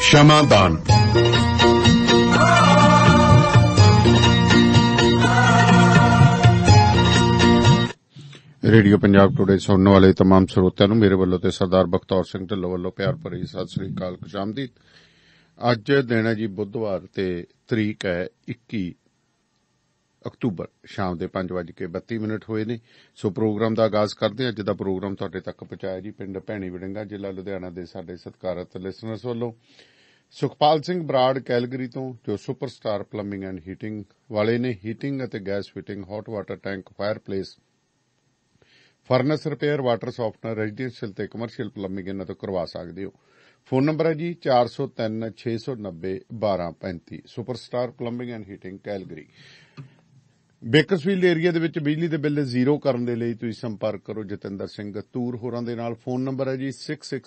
क्षमादान। Radio Punjab today सुनने वाले तमाम श्रोतिਆਂ ਨੂੰ ਮੇਰੇ ਵੱਲੋਂ ਤੇ ਸਰਦਾਰ ਬਖਤੌਰ ਸਿੰਘ ਢਿੱਲੋਂ ਵੱਲੋਂ ਪਿਆਰ ਭਰੀ ਸਤਿ ਸ੍ਰੀ ਅਕਾਲ, ਖੁਸ਼ਾਮਦੀਦ। ਅੱਜ ਦਿਨ ਹੈ ਜੀ ਬੁੱਧਵਾਰ ਤੇ ਤਰੀਕ ਹੈ 21 ਅਕਤੂਬਰ, ਸ਼ਾਮ ਦੇ 5:32 ਹੋਏ ਨੇ। ਸੋ ਪ੍ਰੋਗਰਾਮ ਦਾ ਆਗਾਜ਼ ਕਰਦੇ ਹਾਂ। ਅੱਜ ਦਾ ਪ੍ਰੋਗਰਾਮ ਤੁਹਾਡੇ ਤੱਕ ਪਹੁੰਚਾਇਆ ਜੀ ਪਿੰਡ ਭੈਣੀ ਵੜਿੰਗਾ, ਜ਼ਿਲ੍ਹਾ ਲੁਧਿਆਣਾ ਦੇ ਸਾਡੇ ਸਤਿਕਾਰਤ ਲਿਸਨਰਸ ਵੱਲੋਂ। ਸੁਖਪਾਲ ਸਿੰਘ ਬਰਾੜ ਕੈਲਗਰੀ ਤੋਂ, ਜੋ ਸੁਪਰਸਟਾਰ ਪਲੰਬਿੰਗ ਐਂਡ ਹੀਟਿੰਗ ਵਾਲੇ ਨੇ। ਹੀਟਿੰਗ ਅਤੇ gas fitting, hot water tank, fireplace, furnace repair, water softener, residential ਤੇ ਕਮਰਸ਼ੀਅਲ ਪਲੰਬਿੰਗ ਇਹਨਾਂ ਤੋਂ ਕਰਵਾ ਸਕਦੇ ਹੋ। ਫੋਨ ਨੰਬਰ ਹੈ ਜੀ 403 690 1235। Superstar plumbing and heating Calgary. Bakersfield area ਦੇ ਵਿੱਚ ਬਿਜਲੀ ਦੇ ਬਿੱਲ ਜ਼ੀਰੋ ਕਰਨ ਦੇ ਲਈ ਤੁਸੀਂ ਸੰਪਰਕ ਕਰੋ ਜਤਿੰਦਰ ਸਿੰਘ ਤੂਰ ਹੋਰਾਂ ਦੇ ਨਾਲ। ਫੋਨ ਨੰਬਰ ਹੈ ਜੀ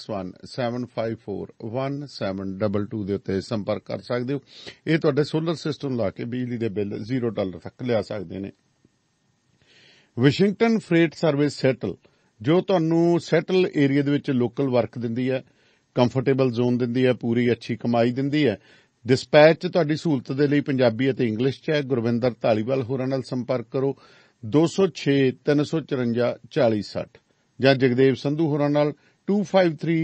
6617541722 ਦੇ ਉੱਤੇ ਸੰਪਰਕ ਕਰ ਸਕਦੇ ਹੋ। ਇਹ ਤੁਹਾਡੇ ਸੋਲਰ ਸਿਸਟਮ ਲਾ ਕੇ ਬਿਜਲੀ ਦੇ ਬਿੱਲ $0 ਤੱਕ ਲਿਆ ਸਕਦੇ ਨੇ। ਵਾਸ਼ਿੰਗਟਨ ਫਰੇਟ ਸਰਵਿਸ ਸੈਟਲ, ਜੋ ਤੁਹਾਨੂੰ ਸੈਟਲ ਏਰੀਆ ਦੇ ਵਿੱਚ ਲੋਕਲ ਵਰਕ ਦਿੰਦੀ ਹੈ, ਕੰਫਰਟੇਬਲ ਜ਼ੋਨ ਦਿੰਦੀ ਹੈ, ਪੂਰੀ ਅੱਛੀ ਕਮਾਈ ਦਿੰਦੀ ਹੈ। ਡਿਸਪੈਚ ਤੁਹਾਡੀ ਸਹੂਲਤ ਦੇ ਲਈ ਪੰਜਾਬੀ ਅਤੇ ਇੰਗਲਿਸ਼ 'ਚ ਹੈ। ਗੁਰਵਿੰਦਰ ਧਾਲੀਵਾਲ ਹੋਰਾਂ ਨਾਲ ਸੰਪਰਕ ਕਰੋ 206 354 4060 ਜਾਂ ਜਗਦੇਵ ਸੰਧੂ ਹੋਰਾਂ ਨਾਲ 253266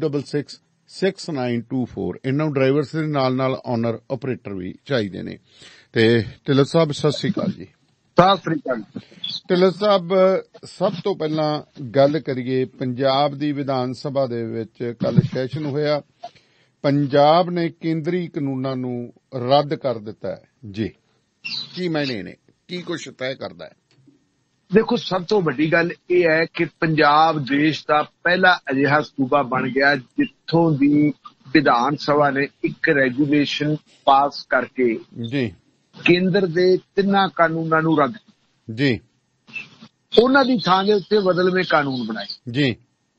6924। ਇਹਨਾਂ ਨੂੰ ਡਰਾਈਵਰਸ ਦੇ ਨਾਲ ਆਨਰ ਆਪਰੇਟਰ ਵੀ ਚਾਹੀਦੇ ਨੇ। ਤੇ ਢਿੱਲੋਂ ਸਾਹਿਬ ਸਤਿ ਸ੍ਰੀ ਅਕਾਲ ਜੀ। ਸਤਿ ਸ੍ਰੀ ਅਕਾਲ ਢਿੱਲੋਂ ਸਾਹਿਬ, ਸਭ ਤੋਂ ਪਹਿਲਾਂ ਗੱਲ ਕਰੀਏ ਪੰਜਾਬ ਦੀ ਵਿਧਾਨ ਸਭਾ ਦੇ ਵਿੱਚ ਕੱਲ ਸੈਸ਼ਨ ਹੋਇਆ। ਪੰਜਾਬ ਨੇ ਕੇਂਦਰੀ ਕਾਨੂੰਨਾਂ ਨੂੰ ਰੱਦ ਕਰ ਦਿੱਤਾ ਹੈ ਜੀ। ਕੀ ਮਾਇਨੇ ਨੇ, ਕੀ ਕੁਛ ਤੈਅ ਕਰਦਾ ਹੈ? ਦੇਖੋ, ਸਭ ਤੋਂ ਵੱਡੀ ਗੱਲ ਇਹ ਹੈ ਕਿ ਪੰਜਾਬ ਦੇਸ਼ ਦਾ ਪਹਿਲਾ ਅਜਿਹਾ ਸੂਬਾ ਬਣ ਗਿਆ ਜਿੱਥੋਂ ਦੀ ਵਿਧਾਨ ਸਭਾ ਨੇ ਇੱਕ ਰੈਗੂਲੇਸ਼ਨ ਪਾਸ ਕਰਕੇ ਜੀ ਕੇਂਦਰ ਦੇ ਤਿੰਨਾਂ ਕਾਨੂੰਨਾਂ ਨੂੰ ਰੱਦ ਜੀ, ਉਹਨਾਂ ਦੀ ਥਾਂ ਦੇ ਉੱਤੇ ਬਦਲਵੇਂ ਕਾਨੂੰਨ ਬਣਾਏ ਜੀ।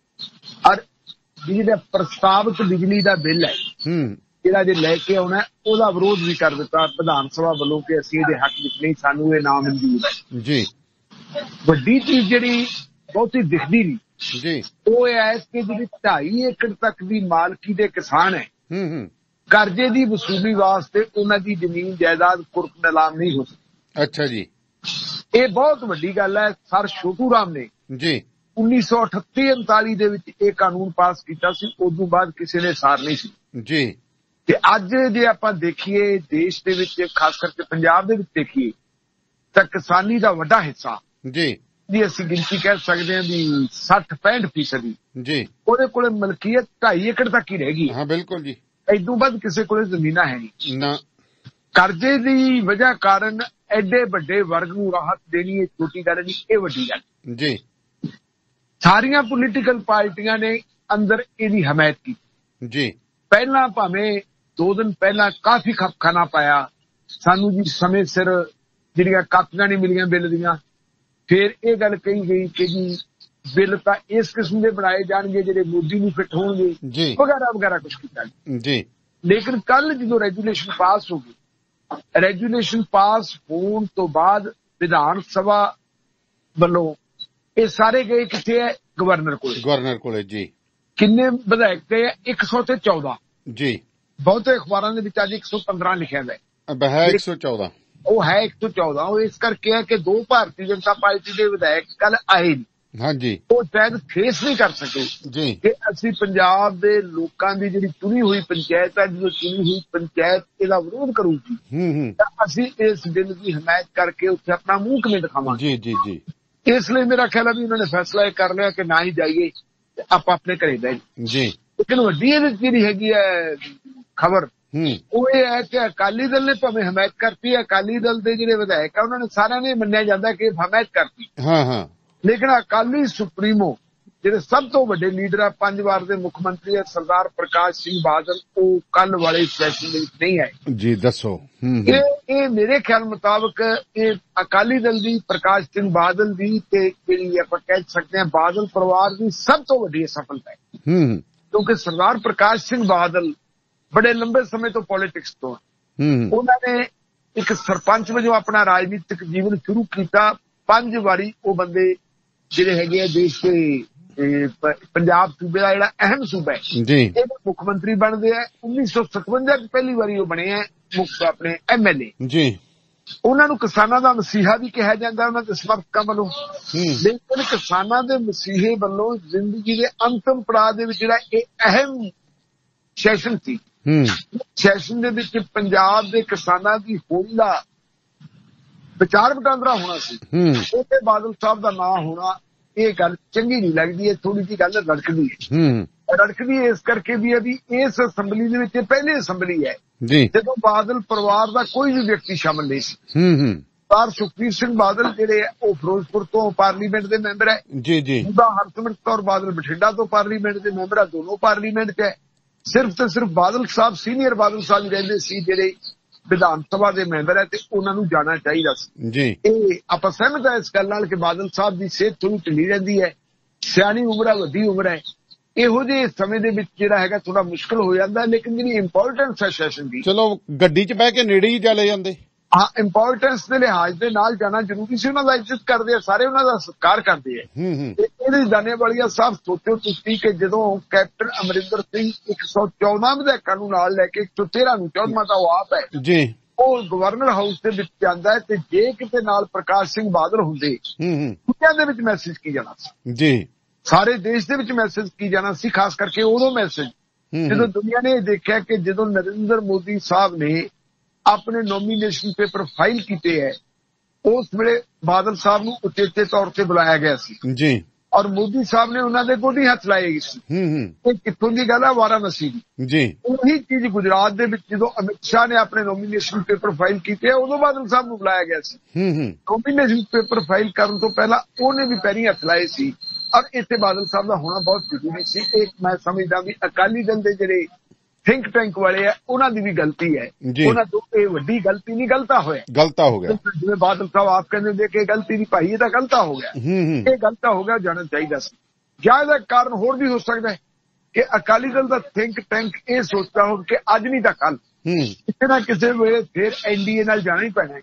ਔਰ ਜਿਹੜਾ ਪ੍ਰਸਤਾਵਿਤ ਬਿਜਲੀ ਦਾ ਬਿੱਲ ਹੈ ਜਿਹੜਾ ਜੇ ਲੈ ਕੇ ਆਉਣਾ, ਉਹਦਾ ਵਿਰੋਧ ਵੀ ਕਰ ਦਿੱਤਾ ਵਿਧਾਨ ਸਭਾ ਵੱਲੋਂ ਕਿ ਅਸੀਂ ਇਹਦੇ ਹੱਕ ਵਿੱਚ ਨਹੀਂ, ਸਾਨੂੰ ਇਹ ਨਾ ਮਨਜ਼ੂਰ ਹੈ ਜੀ। ਵੱਡੀ ਚੀਜ਼ ਜਿਹੜੀ ਬਹੁਤੀ ਦਿਖਦੀ ਨਹੀਂ ਜੀ, ਉਹ ਇਹ ਹੈ ਕਿ ਜਿਹੜੀ 2.5 ਏਕੜ ਤੱਕ ਦੀ ਮਾਲਕੀ ਦੇ ਕਿਸਾਨ ਹੈ, ਕਰਜ਼ੇ ਦੀ ਵਸੂਲੀ ਵਾਸਤੇ ਉਹਨਾਂ ਦੀ ਜ਼ਮੀਨ ਜਾਇਦਾਦ ਕੁਰਕ ਨਿਲਾਮ ਨਹੀਂ ਹੋ ਸਕਦੀ। ਅੱਛਾ ਜੀ, ਇਹ ਬਹੁਤ ਵੱਡੀ ਗੱਲ ਹੈ। ਸਰ ਛੋਟੂ ਰਾਮ ਨੇ ਜੀ 1938-39 ਦੇ ਵਿੱਚ ਇਹ ਕਾਨੂੰਨ ਪਾਸ ਕੀਤਾ ਸੀ। ਉਦੋਂ ਬਾਅਦ ਕਿਸੇ ਨੇ ਸਾਰ ਨਹੀਂ ਸੀ ਜੀ। ਤੇ ਅੱਜ ਜੇ ਆਪਾਂ ਦੇਖੀਏ ਦੇਸ਼ ਦੇ ਵਿੱਚ, ਖਾਸ ਕਰਕੇ ਪੰਜਾਬ ਦੇ ਵਿੱਚ ਦੇਖੀਏ, ਤਾਂ ਕਿਸਾਨੀ ਦਾ ਵੱਡਾ ਹਿੱਸਾ ਜੀ ਦੀ ਅਸੀਂ ਗਿਣਤੀ ਕਹਿ ਸਕਦੇ ਹਾਂ ਵੀ 60-65% ਜੀ, ਉਹਦੇ ਕੋਲੇ ਮਲਕੀਅਤ 2.5 ਏਕੜ ਤੱਕ ਹੀ ਰਹਿ ਗਈ। ਹਾਂ ਬਿਲਕੁਲ ਜੀ, ਇਦੋਂ ਬਾਅਦ ਕਿਸੇ ਕੋਲੇ ਜ਼ਮੀਨਾਂ ਹੈ ਨਹੀਂ ਨਾ। ਕਰਜ਼ੇ ਦੀ ਵਜ੍ਹਾ ਕਾਰਨ ਐਡੇ ਵੱਡੇ ਵਰਗ ਨੂੰ ਰਾਹਤ ਦੇਣੀ ਇਹ ਛੋਟੀ ਗੱਲ ਨਹੀਂ, ਇਹ ਵੱਡੀ ਗੱਲ ਜੀ। ਸਾਰੀਆਂ ਪੋਲੀਟੀਕਲ ਪਾਰਟੀਆਂ ਨੇ ਅੰਦਰ ਇਹਦੀ ਹਮਾਇਤ ਕੀਤੀ ਜੀ। ਪਹਿਲਾਂ ਭਾਵੇਂ 2 ਦਿਨ ਪਹਿਲਾਂ ਕਾਫੀ ਖਪਖਾਨਾ ਪਾਇਆ, ਸਾਨੂੰ ਜੀ ਸਮੇਂ ਸਿਰ ਜਿਹੜੀਆਂ ਕਾਪੀਆਂ ਨਹੀਂ ਮਿਲੀਆਂ ਬਿੱਲ ਦੀਆਂ। ਫਿਰ ਇਹ ਗੱਲ ਕਹੀ ਗਈ ਕਿ ਜੀ ਬਿੱਲ ਤਾਂ ਇਸ ਕਿਸਮ ਦੇ ਬਣਾਏ ਜਾਣਗੇ ਜਿਹੜੇ ਮੋਦੀ ਨੂੰ ਫਿੱਟ ਹੋਣਗੇ ਵਗੈਰਾ ਵਗੈਰਾ ਕੁਛ ਕੀਤਾ ਜੀ। ਲੇਕਿਨ ਕੱਲ ਜਦੋਂ ਰੈਗੂਲੇਸ਼ਨ ਪਾਸ ਹੋ ਗਈ, ਰੈਗੂਲੇਸ਼ਨ ਪਾਸ ਹੋਣ ਤੋਂ ਬਾਅਦ ਵਿਧਾਨ ਸਭਾ ਵੱਲੋਂ ਇਹ ਸਾਰੇ ਗਏ ਕਿੱਥੇ ਹੈ? ਗਵਰਨਰ ਕੋਲੇ ਜੀ। ਕਿੰਨੇ ਵਿਧਾਇਕ ਗਏ? 100 ਤੇ 14 ਜੀ। ਬਹੁਤੇ ਅਖਬਾਰਾਂ ਦੇ ਵਿੱਚ ਅੱਜ 115 ਲਿਖਿਆ ਹੈ 114, ਉਹ ਹੈ 114। ਉਹ ਇਸ ਕਰਕੇ ਹੈ ਕਿ 2 ਭਾਰਤੀ ਜਨਤਾ ਪਾਰਟੀ ਦੇ ਵਿਧਾਇਕ ਕੱਲ ਆਏ ਨਹੀਂ। ਹਾਂਜੀ, ਉਹ ਸ਼ਾਇਦ ਫੇਸ ਨਹੀਂ ਕਰ ਸਕੇ ਜੀ ਕਿ ਅਸੀਂ ਪੰਜਾਬ ਦੇ ਲੋਕਾਂ ਦੀ ਜਿਹੜੀ ਚੁਣੀ ਹੋਈ ਪੰਚਾਇਤ ਹੈ, ਜਦੋਂ ਚੁਣੀ ਹੋਈ ਪੰਚਾਇਤ ਇਹਦਾ ਵਿਰੋਧ ਕਰੂਗੀ ਤਾਂ ਅਸੀਂ ਇਸ ਬਿੱਲ ਦੀ ਹਮਾਇਤ ਕਰਕੇ ਉੱਥੇ ਆਪਣਾ ਮੂੰਹ ਕਿਵੇਂ ਦਿਖਾਵਾਂਗੇ ਜੀ ਜੀ ਜੀ। ਇਸ ਲਈ ਮੇਰਾ ਖਿਆਲ ਹੈ ਵੀ ਉਹਨਾਂ ਨੇ ਫੈਸਲਾ ਇਹ ਕਰ ਲਿਆ ਕਿ ਨਾ ਹੀ ਜਾਈਏ, ਆਪਾਂ ਆਪਣੇ ਘਰੇ ਬਹਿ ਜੀ। ਲੇਕਿਨ ਵੱਡੀ ਇਹਦੇ ਜਿਹੜੀ ਹੈਗੀ ਹੈ ਖਬਰ, ਉਹ ਇਹ ਹੈ ਕਿ ਅਕਾਲੀ ਦਲ ਨੇ ਭਾਵੇਂ ਹਮਾਇਤ ਕਰਤੀ ਹੈ, ਅਕਾਲੀ ਦਲ ਦੇ ਜਿਹੜੇ ਵਿਧਾਇਕ ਆ ਉਹਨਾਂ ਨੇ ਸਾਰਿਆਂ ਨੇ ਮੰਨਿਆ ਜਾਂਦਾ ਕਿ ਹਮਾਇਤ ਕਰਤੀ, ਲੇਕਿਨ ਅਕਾਲੀ ਸੁਪਰੀਮੋ ਜਿਹੜੇ ਸਭ ਤੋਂ ਵੱਡੇ ਲੀਡਰ ਆ, 5 ਵਾਰ ਦੇ ਮੁੱਖ ਮੰਤਰੀ ਹੈ ਸਰਦਾਰ ਪ੍ਰਕਾਸ਼ ਸਿੰਘ ਬਾਦਲ, ਉਹ ਕੱਲ ਵਾਲੇ ਸੈਸ਼ਨ ਦੇ ਵਿੱਚ ਨਹੀਂ ਆਏ ਜੀ। ਦੱਸੋ, ਇਹ ਮੇਰੇ ਖਿਆਲ ਮੁਤਾਬਕ ਇਹ ਅਕਾਲੀ ਦਲ ਦੀ, ਪ੍ਰਕਾਸ਼ ਸਿੰਘ ਬਾਦਲ ਦੀ ਤੇ ਜਿਹੜੀ ਆਪਾਂ ਕਹਿ ਸਕਦੇ ਹਾਂ ਬਾਦਲ ਪਰਿਵਾਰ ਦੀ ਸਭ ਤੋਂ ਵੱਡੀ ਸਫਲਤਾ ਹੈ। ਕਿਉਂਕਿ ਸਰਦਾਰ ਪ੍ਰਕਾਸ਼ ਸਿੰਘ ਬਾਦਲ ਬੜੇ ਲੰਬੇ ਸਮੇਂ ਤੋਂ ਪੋਲੀਟਿਕਸ ਤੋਂ ਉਹਨਾਂ ਨੇ ਇੱਕ ਸਰਪੰਚ ਵਜੋਂ ਆਪਣਾ ਰਾਜਨੀਤਿਕ ਜੀਵਨ ਸ਼ੁਰੂ ਕੀਤਾ। 5 ਵਾਰੀ ਉਹ ਬੰਦੇ ਜਿਹੜੇ ਹੈਗੇ ਆ ਦੇਸ਼ ਦੇ पंजाब सूबे का जिहड़ा अहम सूबा है ये मुख मंत्री बनते हैं। 1957 पहली बारी वो बने हैं मुख अपने MLA जी। उन्होंने किसानों का मसीहा भी कहा जाता उन्होंने के समर्थकों वालों, लेकिन किसानों के मसीहे वालों जिंदगी के अंतिम पड़ाव के जिहड़ा अहम सैशन सी, सैशन के पंजाब के किसानों की होली का विचार वटांदरा होना सी, उत्ते बादल साहब का नाम होना ये गल चंगी नहीं लगती है, थोड़ी जी गल रड़कदी है। रड़कदी इस करके भी अभी इस असैम्बली दे विच पहली असैम्बली है जो बादल परिवार का कोई भी व्यक्ति शामिल नहीं सी। सरदार सुखबीर सिंह बादल जिहड़े वो फिरोजपुर तो पार्लीमेंट के मैंबर है जी जी, हरसिमरत कौर बादल बठिंडा तो पार्लीमेंट के मैंबर है, दोनों पार्लीमेंट च है। सिर्फ तो सिर्फ बादल साहब सीनियर बादल साहब रहिंदे सी जिहड़े विधान सभा के मैंबर है, उन्होंने जाना चाहिए जी। आप सहमत है इस गल नाल कि बादल साहब की सेहत थोड़ी ढिली रहती है, सियानी उम्र है, वड्डी उम्र है, इहो जे समय दे विच जिहड़ा हैगा थोड़ा मुश्किल हो जाता है। लेकिन जिहड़ी इंपोर्टेंस है सैशन की, चलो गड्डी च बह के नेड़े ही चले जांदे, हाँ इंपोर्टेंस के लिहाज के नाल जाना जरूरी सी। उन्होंने इज्जत करते हैं सारे, उन्होंने सत्कार करते हैं। जाने वाली साहब सोचो तुसीं कि जदों कैप्टन अमरिंदर सिंह 114 विधायक नूं नाल लैके 113 नूं 14वां तां वो आप है जी, वो गवर्नर हाउस के विच जांदा है ते जे किते नाल प्रकाश सिंह बादल हुंदे दुनिया दे विच मैसेज की जाना सी जी, सारे देश दे विच मैसेज की जाना सी। खास करके उदों मैसेज जदों दुनिया ने देखा कि जदों नरेंद्र मोदी साहब ने अपने नॉमिनेशन पेपर फाइल किए है उस वेले बादल साहब नूं उचेचे तौर पर बुलाया गया सी जी, और मोदी साहब ने उन्होंने गोदी हाथ लाए सी। कितों की गल है वाराणसी की जी। उही चीज गुजरात दे विच जदों अमित शाह ने अपने नॉमिनेशन पेपर फाइल किए उदों बादल साहब नूं बुलाया गया सी। नॉमिनेशन पेपर फाइल करने तो पहला उन्हें भी पैरी हथ लाए सी, और इत्थे बादल साहब का होना बहुत जरूरी सी। एक मैं समझदा भी अकाली दल दे जिहड़े थिंक टैंक वाले है उन्होंने भी गलती है, उन्होंने तो ये वड्डी गलती नहीं, गलता हो गया जिवें बादल साहब आप कहते थे कि गलती नहीं भाई, ये तो गलता हो गया, ये गलता हो गया जाना चाहिए सी। या इसका कारण होर भी हो सकता है कि अकाली दल का थिंक टैंक ये सोचता हो कि अज नहीं तो कल किसी ना किसी वेले फिर NDA नाल जाना ही पैना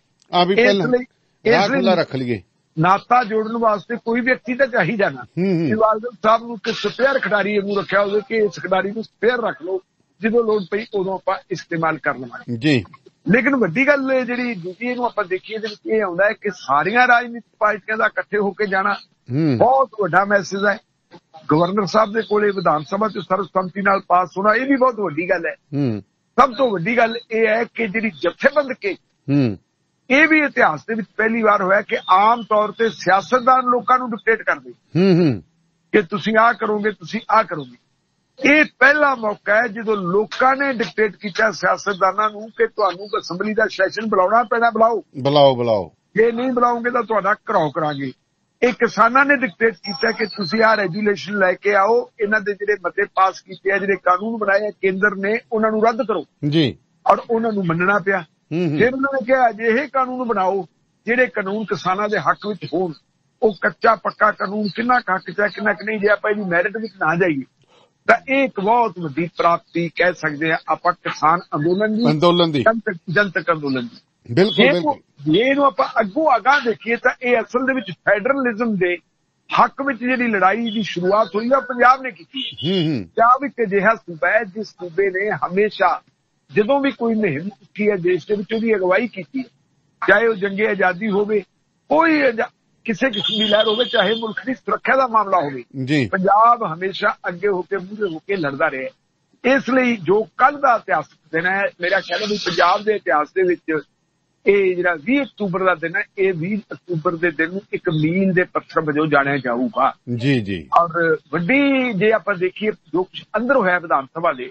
है, रख लीए नाता जोड़ने वास्ते कोई व्यक्ति तो चाहिए ना। बादल साहब नूं स्पेयर खिडारी वांगू रखिया होवे कि इस खिडारी नूं स्पेयर रख लो, जो लोड़ पई उदों आपां इस्तेमाल कर लवांगे जी। लेकिन वड्डी गल जिहड़ी दूजी इहनूं आपां देखीए इहदे विच आउंदा है कि सारियां राजनीतिक पार्टियां दा इकट्ठे होकर जाना बहुत वड्डा मैसेज है। गवर्नर साहब दे कोले विधान सभा च सर्वसम्मति नाल पास होना ये भी बहुत वड्डी गल है। सब तो वड्डी गल यह है कि जिहड़ी जथेबंद के ये भी इतिहास दे विच पहली बार होया कि आम तौर पर सियासतदान लोकां नूं डिक्टेट करदे कि तुसीं आ करोगे, तुसीं आ करोगे। ये पहला मौका है जो लोगों ने डिक्टेट किया सियासतदानां नूं कि तुहानूं असैम्बली का सैशन बुलाउणा पैना, बुलाओ जे नहीं बुलाओगे तो तुहाडा घराओ करांगे। ये किसानां ने डिक्टेट किया कि तुसीं आ रेगूलेशन लैके आओ, इन्हां दे जिहड़े मते पास कीते आ, जिहड़े कानून बनाए केंद्र ने उन्हां नूं रद्द करो जी, और उन्हां नूं मन्नना पिया। फिर उन्होंने कहा अजिहे कानून बनाओ जिहड़े कानून किसानां दे हक विच होण। वो कच्चा पक्का कानून किन्ना हक च किन्ना नहीं, जे आपां इहदी मैरिट विच ना जाइए तो एक बहुत वड्डी प्राप्ति कह सकते हैं आपां किसान अंदोलन दी जनतक अंदोलन दी। बिल्कुल ये अगों अगां देखिए तो ये असल दे विच फेडरलिज्म दे हक विच जिहड़ी लड़ाई की शुरुआत हुई है पंजाब ने की। पंजाब एक अजिहा सूबा है जिस सूबे ने हमेशा जदों भी कोई मुहिम की है देश के विच उहदी अगवाई की है, चाहे वह जंगे आजादी होवे, कोई किसी किस्म की लहर हो, चाहे मुल्क की सुरक्षा का मामला हो, पंजाब हमेशा अगे होकर मूहरे होकर लड़ता रहा। इसलिए जो कल का इतिहासक दिन है मेरा ख्याल है पंजाब के इतिहास के जिहड़ा 20 अक्तूबर का दिन है, ये 20 अक्तूबर के दिन एक मील के पत्थर वजों जानिया जाऊगा जी जी। और वड्डी जे आपां देखिए जो कुछ अंदर होया विधान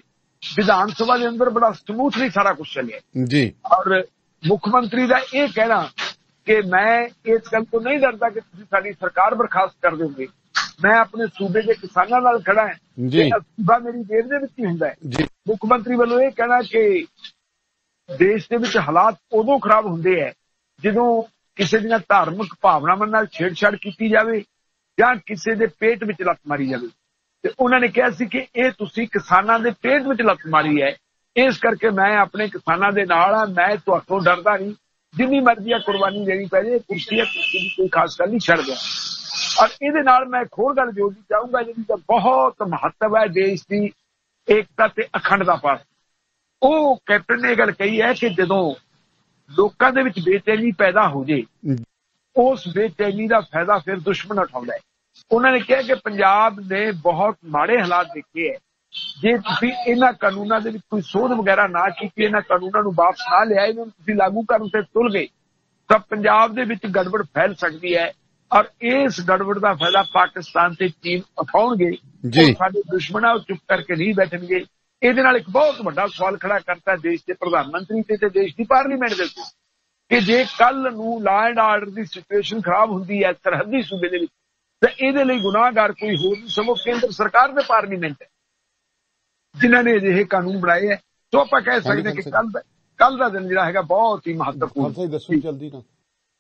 सभा के अंदर बड़ा स्मूथली सारा कुछ चलिया जी। और मुख्यमंत्री का यह कहना कि मैं इस गल तो नहीं डरता कि तुसीं साडी सरकार बर्खास्त कर दोगे, मैं अपने सूबे के किसानों नाल खड़ा है, सूबा मेरी जेब दे विच ही हुंदा है। मुख्यमंत्री वालों यह कहना कि देश के विच हालात उदों खराब हुंदे है जदों किसी दीयां धार्मिक भावनावां नाल छेड़छाड़ की जाए या किसी के पेट विच लत मारी जाए। ते उन्होंने कहा सी कि यह तुसीं किसानां दे पेट विच लत मारी है, इस करके मैं अपने किसानां दे नाल हां, मैं तुहाडों डरदा नहीं, जिन्नी मर्जी कुर्बानी देनी पै जाए, कुर्सी है कुर्सी की कोई खास गल नहीं, छड़ गया। ਔਰ ਇਹਦੇ ਨਾਲ ਮੈਂ ਇੱਕ ਹੋਰ ਗੱਲ ਜੋੜਨੀ ਚਾਹੂੰਗਾ ਜਿਹਦੀ ਤਾਂ ਬਹੁਤ ਮਹੱਤਵ ਹੈ ਦੇਸ਼ ਦੀ ਏਕਤਾ ਤੇ ਅਖੰਡਤਾ ਪਾਸ। ਉਹ ਕੈਪਟਨ ਨੇ ਇਹ ਗੱਲ ਕਹੀ ਹੈ ਕਿ ਜਦੋਂ ਲੋਕਾਂ ਦੇ ਵਿੱਚ ਬੇਚੈਨੀ ਪੈਦਾ ਹੋ ਜੇ, ਉਸ ਬੇਚੈਨੀ ਦਾ ਫਾਇਦਾ ਫਿਰ ਦੁਸ਼ਮਣ ਉਠਾਉਂਦਾ ਹੈ। ਉਹਨਾਂ ਨੇ ਕਿਹਾ ਕਿ ਪੰਜਾਬ ਨੇ ਬਹੁਤ ਮਾੜੇ ਹਾਲਾਤ ਦੇਖੇ ਹੈ, ਜੇ ਤੁਸੀਂ ਇਹਨਾਂ ਕਾਨੂੰਨਾਂ ਦੇ ਵਿੱਚ ਕੋਈ ਸੋਧ ਵਗੈਰਾ ਨਾ ਕੀਤੀ, ਇਹਨਾਂ ਕਾਨੂੰਨਾਂ ਨੂੰ ਵਾਪਸ ਨਾ ਲਿਆ, ਇਹਨਾਂ ਨੂੰ ਤੁਸੀਂ ਲਾਗੂ ਕਰਨ ਤੇ ਤੁਲ ਗਏ ਤਾਂ ਪੰਜਾਬ ਦੇ ਵਿੱਚ ਗੜਬੜ ਫੈਲ ਸਕਦੀ ਹੈ। ਔਰ ਇਸ ਗੜਬੜ ਦਾ ਫਾਇਦਾ ਪਾਕਿਸਤਾਨ ਤੇ ਚੀਨ ਉਠਾਉਣਗੇ। ਉਹ ਸਾਡੇ ਦੁਸ਼ਮਣ ਆ, ਉਹ ਚੁੱਪ ਕਰਕੇ ਨਹੀਂ ਬੈਠਣਗੇ। ਇਹਦੇ ਨਾਲ ਇੱਕ ਬਹੁਤ ਵੱਡਾ ਸਵਾਲ ਖੜਾ ਕਰਤਾ ਦੇਸ਼ ਦੇ ਪ੍ਰਧਾਨ ਮੰਤਰੀ ਤੇ ਦੇਸ਼ ਦੀ ਪਾਰਲੀਮੈਂਟ ਦੇ ਉੱਤੇ ਕਿ ਜੇ ਕੱਲ ਨੂੰ law and order the situation ਖਰਾਬ ਹੁੰਦੀ ਹੈ ਸਰਹੱਦੀ ਸੂਬੇ ਦੇ ਵਿੱਚ, ਤਾਂ ਇਹਦੇ ਲਈ ਗੁਨਾਹਗਾਰ ਕੋਈ ਹੋਰ ਨਹੀਂ ਸਗੋਂ ਕੇਂਦਰ ਸਰਕਾਰ ਤੇ ਪਾਰਲੀਮੈਂਟ ਹੈ ਜਿਨ੍ਹਾਂ ਨੇ ਅਜਿਹੇ ਕਾਨੂੰਨ ਬਣਾਏ ਹੈ। ਸੋ ਆਪਾਂ ਕਹਿ ਸਕਦੇ ਕਿ ਕੱਲ ਦਾ ਦਿਨ ਜਿਹੜਾ ਹੈਗਾ ਬਹੁਤ ਹੀ ਮਹੱਤਵਪੂਰਨ। ਦੱਸੋ ਜਲਦੀ ਨਾਲ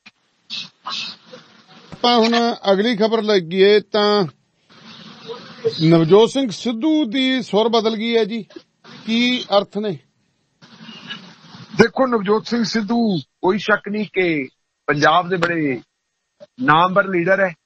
ਆਪਾਂ ਹੁਣ ਅਗਲੀ ਖਬਰ ਲੱਗੀਏ ਤਾਂ ਨਵਜੋਤ ਸਿੰਘ ਸਿੱਧੂ ਦੀ ਸੁਰ ਬਦਲ ਗਈ ਹੈ ਜੀ, ਕੀ ਅਰਥ ਨੇ? ਦੇਖੋ, ਨਵਜੋਤ ਸਿੰਘ ਸਿੱਧੂ ਕੋਈ ਸ਼ੱਕ ਨਹੀਂ ਕਿ ਪੰਜਾਬ ਦੇ ਬੜੇ ਨਾਮਵਰ ਲੀਡਰ ਹੈ।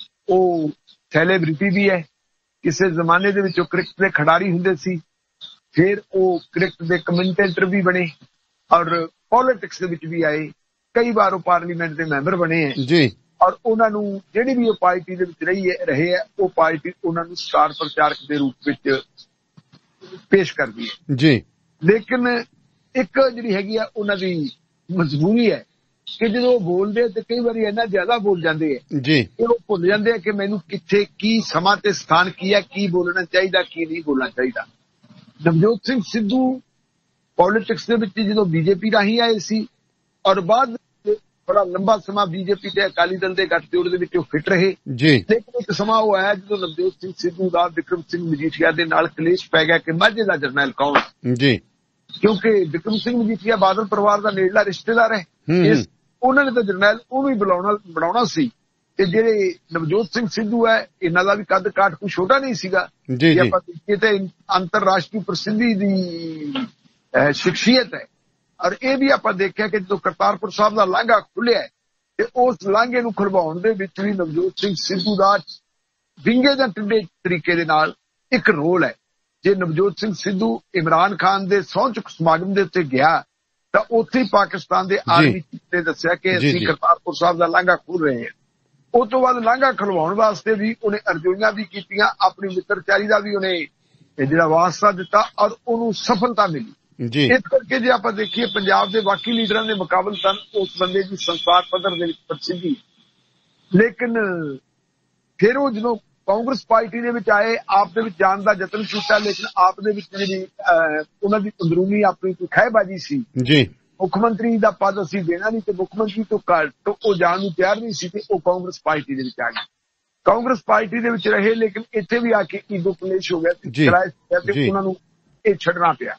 ਉਹ ਸੈਲੀਬ੍ਰਿਟੀ ਵੀ ਹੈ। ਕਿਸੇ ਜ਼ਮਾਨੇ ਦੇ ਵਿੱਚ ਉਹ ਕ੍ਰਿਕਟ ਦੇ ਖਿਡਾਰੀ ਹੁੰਦੇ ਸੀ, ਫਿਰ ਉਹ ਕ੍ਰਿਕਟ ਦੇ ਕਮੈਂਟੇਟਰ ਵੀ ਬਣੇ ਔਰ ਪੋਲਿਟਿਕਸ ਦੇ ਵਿੱਚ ਵੀ ਆਏ। ਕਈ ਵਾਰ ਉਹ ਪਾਰਲੀਮੈਂਟ ਦੇ ਮੈਂਬਰ ਬਣੇ ਹੈ ਜੀ। ਔਰ ਉਹਨਾਂ ਨੂੰ ਜਿਹੜੀ ਵੀ ਉਹ ਪਾਰਟੀ ਦੇ ਵਿੱਚ ਰਹੇ ਹੈ, ਉਹ ਪਾਰਟੀ ਉਹਨਾਂ ਨੂੰ ਸਟਾਰ ਪ੍ਰਚਾਰਕ ਦੇ ਰੂਪ ਵਿੱਚ ਪੇਸ਼ ਕਰਦੀ ਹੈ ਜੀ। ਲੇਕਿਨ ਇੱਕ ਜਿਹੜੀ ਹੈਗੀ ਆ ਉਹਨਾਂ ਦੀ ਮਜਬੂਰੀ ਹੈ ਕਿ ਜਦੋਂ ਉਹ ਬੋਲਦੇ ਤੇ ਕਈ ਵਾਰੀ ਇੰਨਾ ਜ਼ਿਆਦਾ ਬੋਲ ਜਾਂਦੇ ਹੈ ਜੀ ਕਿ ਉਹ ਭੁੱਲ ਜਾਂਦੇ ਆ ਕਿ ਮੈਨੂੰ ਕਿੱਥੇ ਕੀ ਸਮਾਂ ਤੇ ਸਥਾਨ ਕੀ ਹੈ, ਕੀ ਬੋਲਣਾ ਚਾਹੀਦਾ, ਕੀ ਨਹੀਂ ਬੋਲਣਾ ਚਾਹੀਦਾ। ਨਵਜੋਤ ਸਿੰਘ ਸਿੱਧੂ ਪੋਲਿਟਿਕਸ ਦੇ ਵਿੱਚ ਜਦੋਂ ਬੀਜੇਪੀ ਰਾਹੀਂ ਆਏ ਸੀ ਔਰ ਬਾਅਦ ਬੜਾ ਲੰਬਾ ਸਮਾਂ ਬੀਜੇਪੀ ਤੇ ਅਕਾਲੀ ਦਲ ਦੇ ਗੱਠਜੋੜ ਦੇ ਵਿੱਚ ਉਹ ਫਿੱਟ ਰਹੇ ਜੀ। ਲੇਕਿਨ ਇੱਕ ਸਮਾਂ ਉਹ ਆਇਆ ਜਦੋਂ ਨਵਜੋਤ ਸਿੰਘ ਸਿੱਧੂ ਦਾ ਵਿਕਰਮ ਸਿੰਘ ਮਜੀਠੀਆ ਦੇ ਨਾਲ ਕਲੇਸ਼ ਪੈ ਗਿਆ ਕਿ ਮਾਝੇ ਦਾ ਜਰਨੈਲ ਕੌਣ ਜੀ, ਕਿਉਂਕਿ ਵਿਕਰਮ ਸਿੰਘ ਮਜੀਠੀਆ ਬਾਦਲ ਪਰਿਵਾਰ ਦਾ ਨੇੜਲਾ ਰਿਸ਼ਤੇਦਾਰ ਹੈ। ਉਹਨਾਂ ਨੇ ਤਾਂ ਜਰਨੈਲ ਉਹਨੂੰ ਹੀ ਬਣਾਉਣਾ ਸੀ ਤੇ ਜਿਹੜੇ ਨਵਜੋਤ ਸਿੰਘ ਸਿੱਧੂ ਹੈ ਇਹਨਾਂ ਦਾ ਵੀ ਕੱਦ ਕਾਠ ਕੋਈ ਛੋਟਾ ਨਹੀਂ ਸੀਗਾ। ਜੇ ਆਪਾਂ ਦੇਖੀਏ ਤੇ ਅੰਤਰਰਾਸ਼ਟਰੀ ਪ੍ਰਸਿੱਧੀ ਦੀ ਸ਼ਖਸੀਅਤ ਹੈ। ਔਰ ਇਹ ਵੀ ਆਪਾਂ ਦੇਖਿਆ ਕਿ ਜਦੋਂ ਕਰਤਾਰਪੁਰ ਸਾਹਿਬ ਦਾ ਲਾਂਘਾ ਖੁੱਲਿਆ ਤੇ ਉਸ ਲਾਂਘੇ ਨੂੰ ਖੁਲਵਾਉਣ ਦੇ ਵਿੱਚ ਵੀ ਨਵਜੋਤ ਸਿੰਘ ਸਿੱਧੂ ਦਾ ਵਿੰਗੇ ਜਾਂ ਟਿੱਡੇ ਤਰੀਕੇ ਦੇ ਨਾਲ ਇੱਕ ਰੋਲ ਹੈ। ਜੇ ਨਵਜੋਤ ਸਿੰਘ ਸਿੱਧੂ ਇਮਰਾਨ ਖਾਨ ਦੇ ਸਹੁੰ ਚੁੱਕ ਸਮਾਗਮ ਦੇ ਉੱਤੇ ਗਿਆ ਤਾਂ ਉੱਥੇ ਹੀ ਪਾਕਿਸਤਾਨ ਦੇ ਆਰਮੀ ਚੀਫ ਨੇ ਦੱਸਿਆ ਕਿ ਅਸੀਂ ਕਰਤਾਰਪੁਰ ਸਾਹਿਬ ਦਾ ਲਾਂਘਾ ਖੋਲ ਰਹੇ ਹਾਂ। ਉਸ ਤੋਂ ਬਾਅਦ ਲਾਂਘਾ ਖੁਲਵਾਉਣ ਵਾਸਤੇ ਵੀ ਉਹਨੇ ਅਰਜ਼ੋਈਆਂ ਵੀ ਕੀਤੀਆਂ, ਆਪਣੀ ਮਿੱਤਰਚਾਰੀ ਦਾ ਵੀ ਉਹਨੇ ਜਿਹੜਾ ਵਾਸਤਾ ਦਿੱਤਾ ਔਰ ਉਹਨੂੰ ਸਫਲਤਾ ਮਿਲੀ ਜੀ। ਇਸ ਕਰਕੇ ਜੇ ਆਪਾਂ ਦੇਖੀਏ ਪੰਜਾਬ ਦੇ ਬਾਕੀ ਲੀਡਰਾਂ ਦੇ ਮੁਕਾਬਲਤਨ ਉਸ ਬੰਦੇ ਦੀ ਸੰਸਾਰ ਪੱਧਰ ਦੇ ਵਿੱਚ ਪ੍ਰਸਿੱਧੀ, ਲੇਕਿਨ ਫਿਰ ਉਹ ਜਦੋਂ ਕਾਂਗਰਸ ਪਾਰਟੀ ਦੇ ਵਿੱਚ ਆਏ ਆਪ ਦੇ ਵਿੱਚ ਜਾਣ ਦਾ ਯਤਨ ਕੀਤਾ, ਲੇਕਿਨ ਆਪ ਦੇ ਵਿੱਚ ਜਿਹੜੀ ਉਹਨਾਂ ਦੀ ਅੰਦਰੂਨੀ ਆਪਣੀ ਕੋਈ ਖਹਿਬਾਜ਼ੀ ਸੀ ਜੀ। ਮੁੱਖ ਮੰਤਰੀ ਦਾ ਪਦ ਅਸੀਂ ਦੇਣਾ ਨਹੀਂ ਤੇ ਮੁੱਖ ਮੰਤਰੀ ਤੋਂ ਘੱਟ ਉਹ ਜਾਣ ਨੂੰ ਤਿਆਰ ਨਹੀਂ ਸੀ ਤੇ ਉਹ ਕਾਂਗਰਸ ਪਾਰਟੀ ਦੇ ਵਿੱਚ ਆ ਗਏ। ਕਾਂਗਰਸ ਪਾਰਟੀ ਦੇ ਵਿੱਚ ਰਹੇ ਲੇਕਿਨ ਇੱਥੇ ਵੀ ਆ ਕੇ ਈਗੋ ਕਲੇਸ਼ ਹੋ ਗਿਆ ਤੇ ਉਹਨਾਂ ਨੂੰ ਇਹ ਛੱਡਣਾ ਪਿਆ।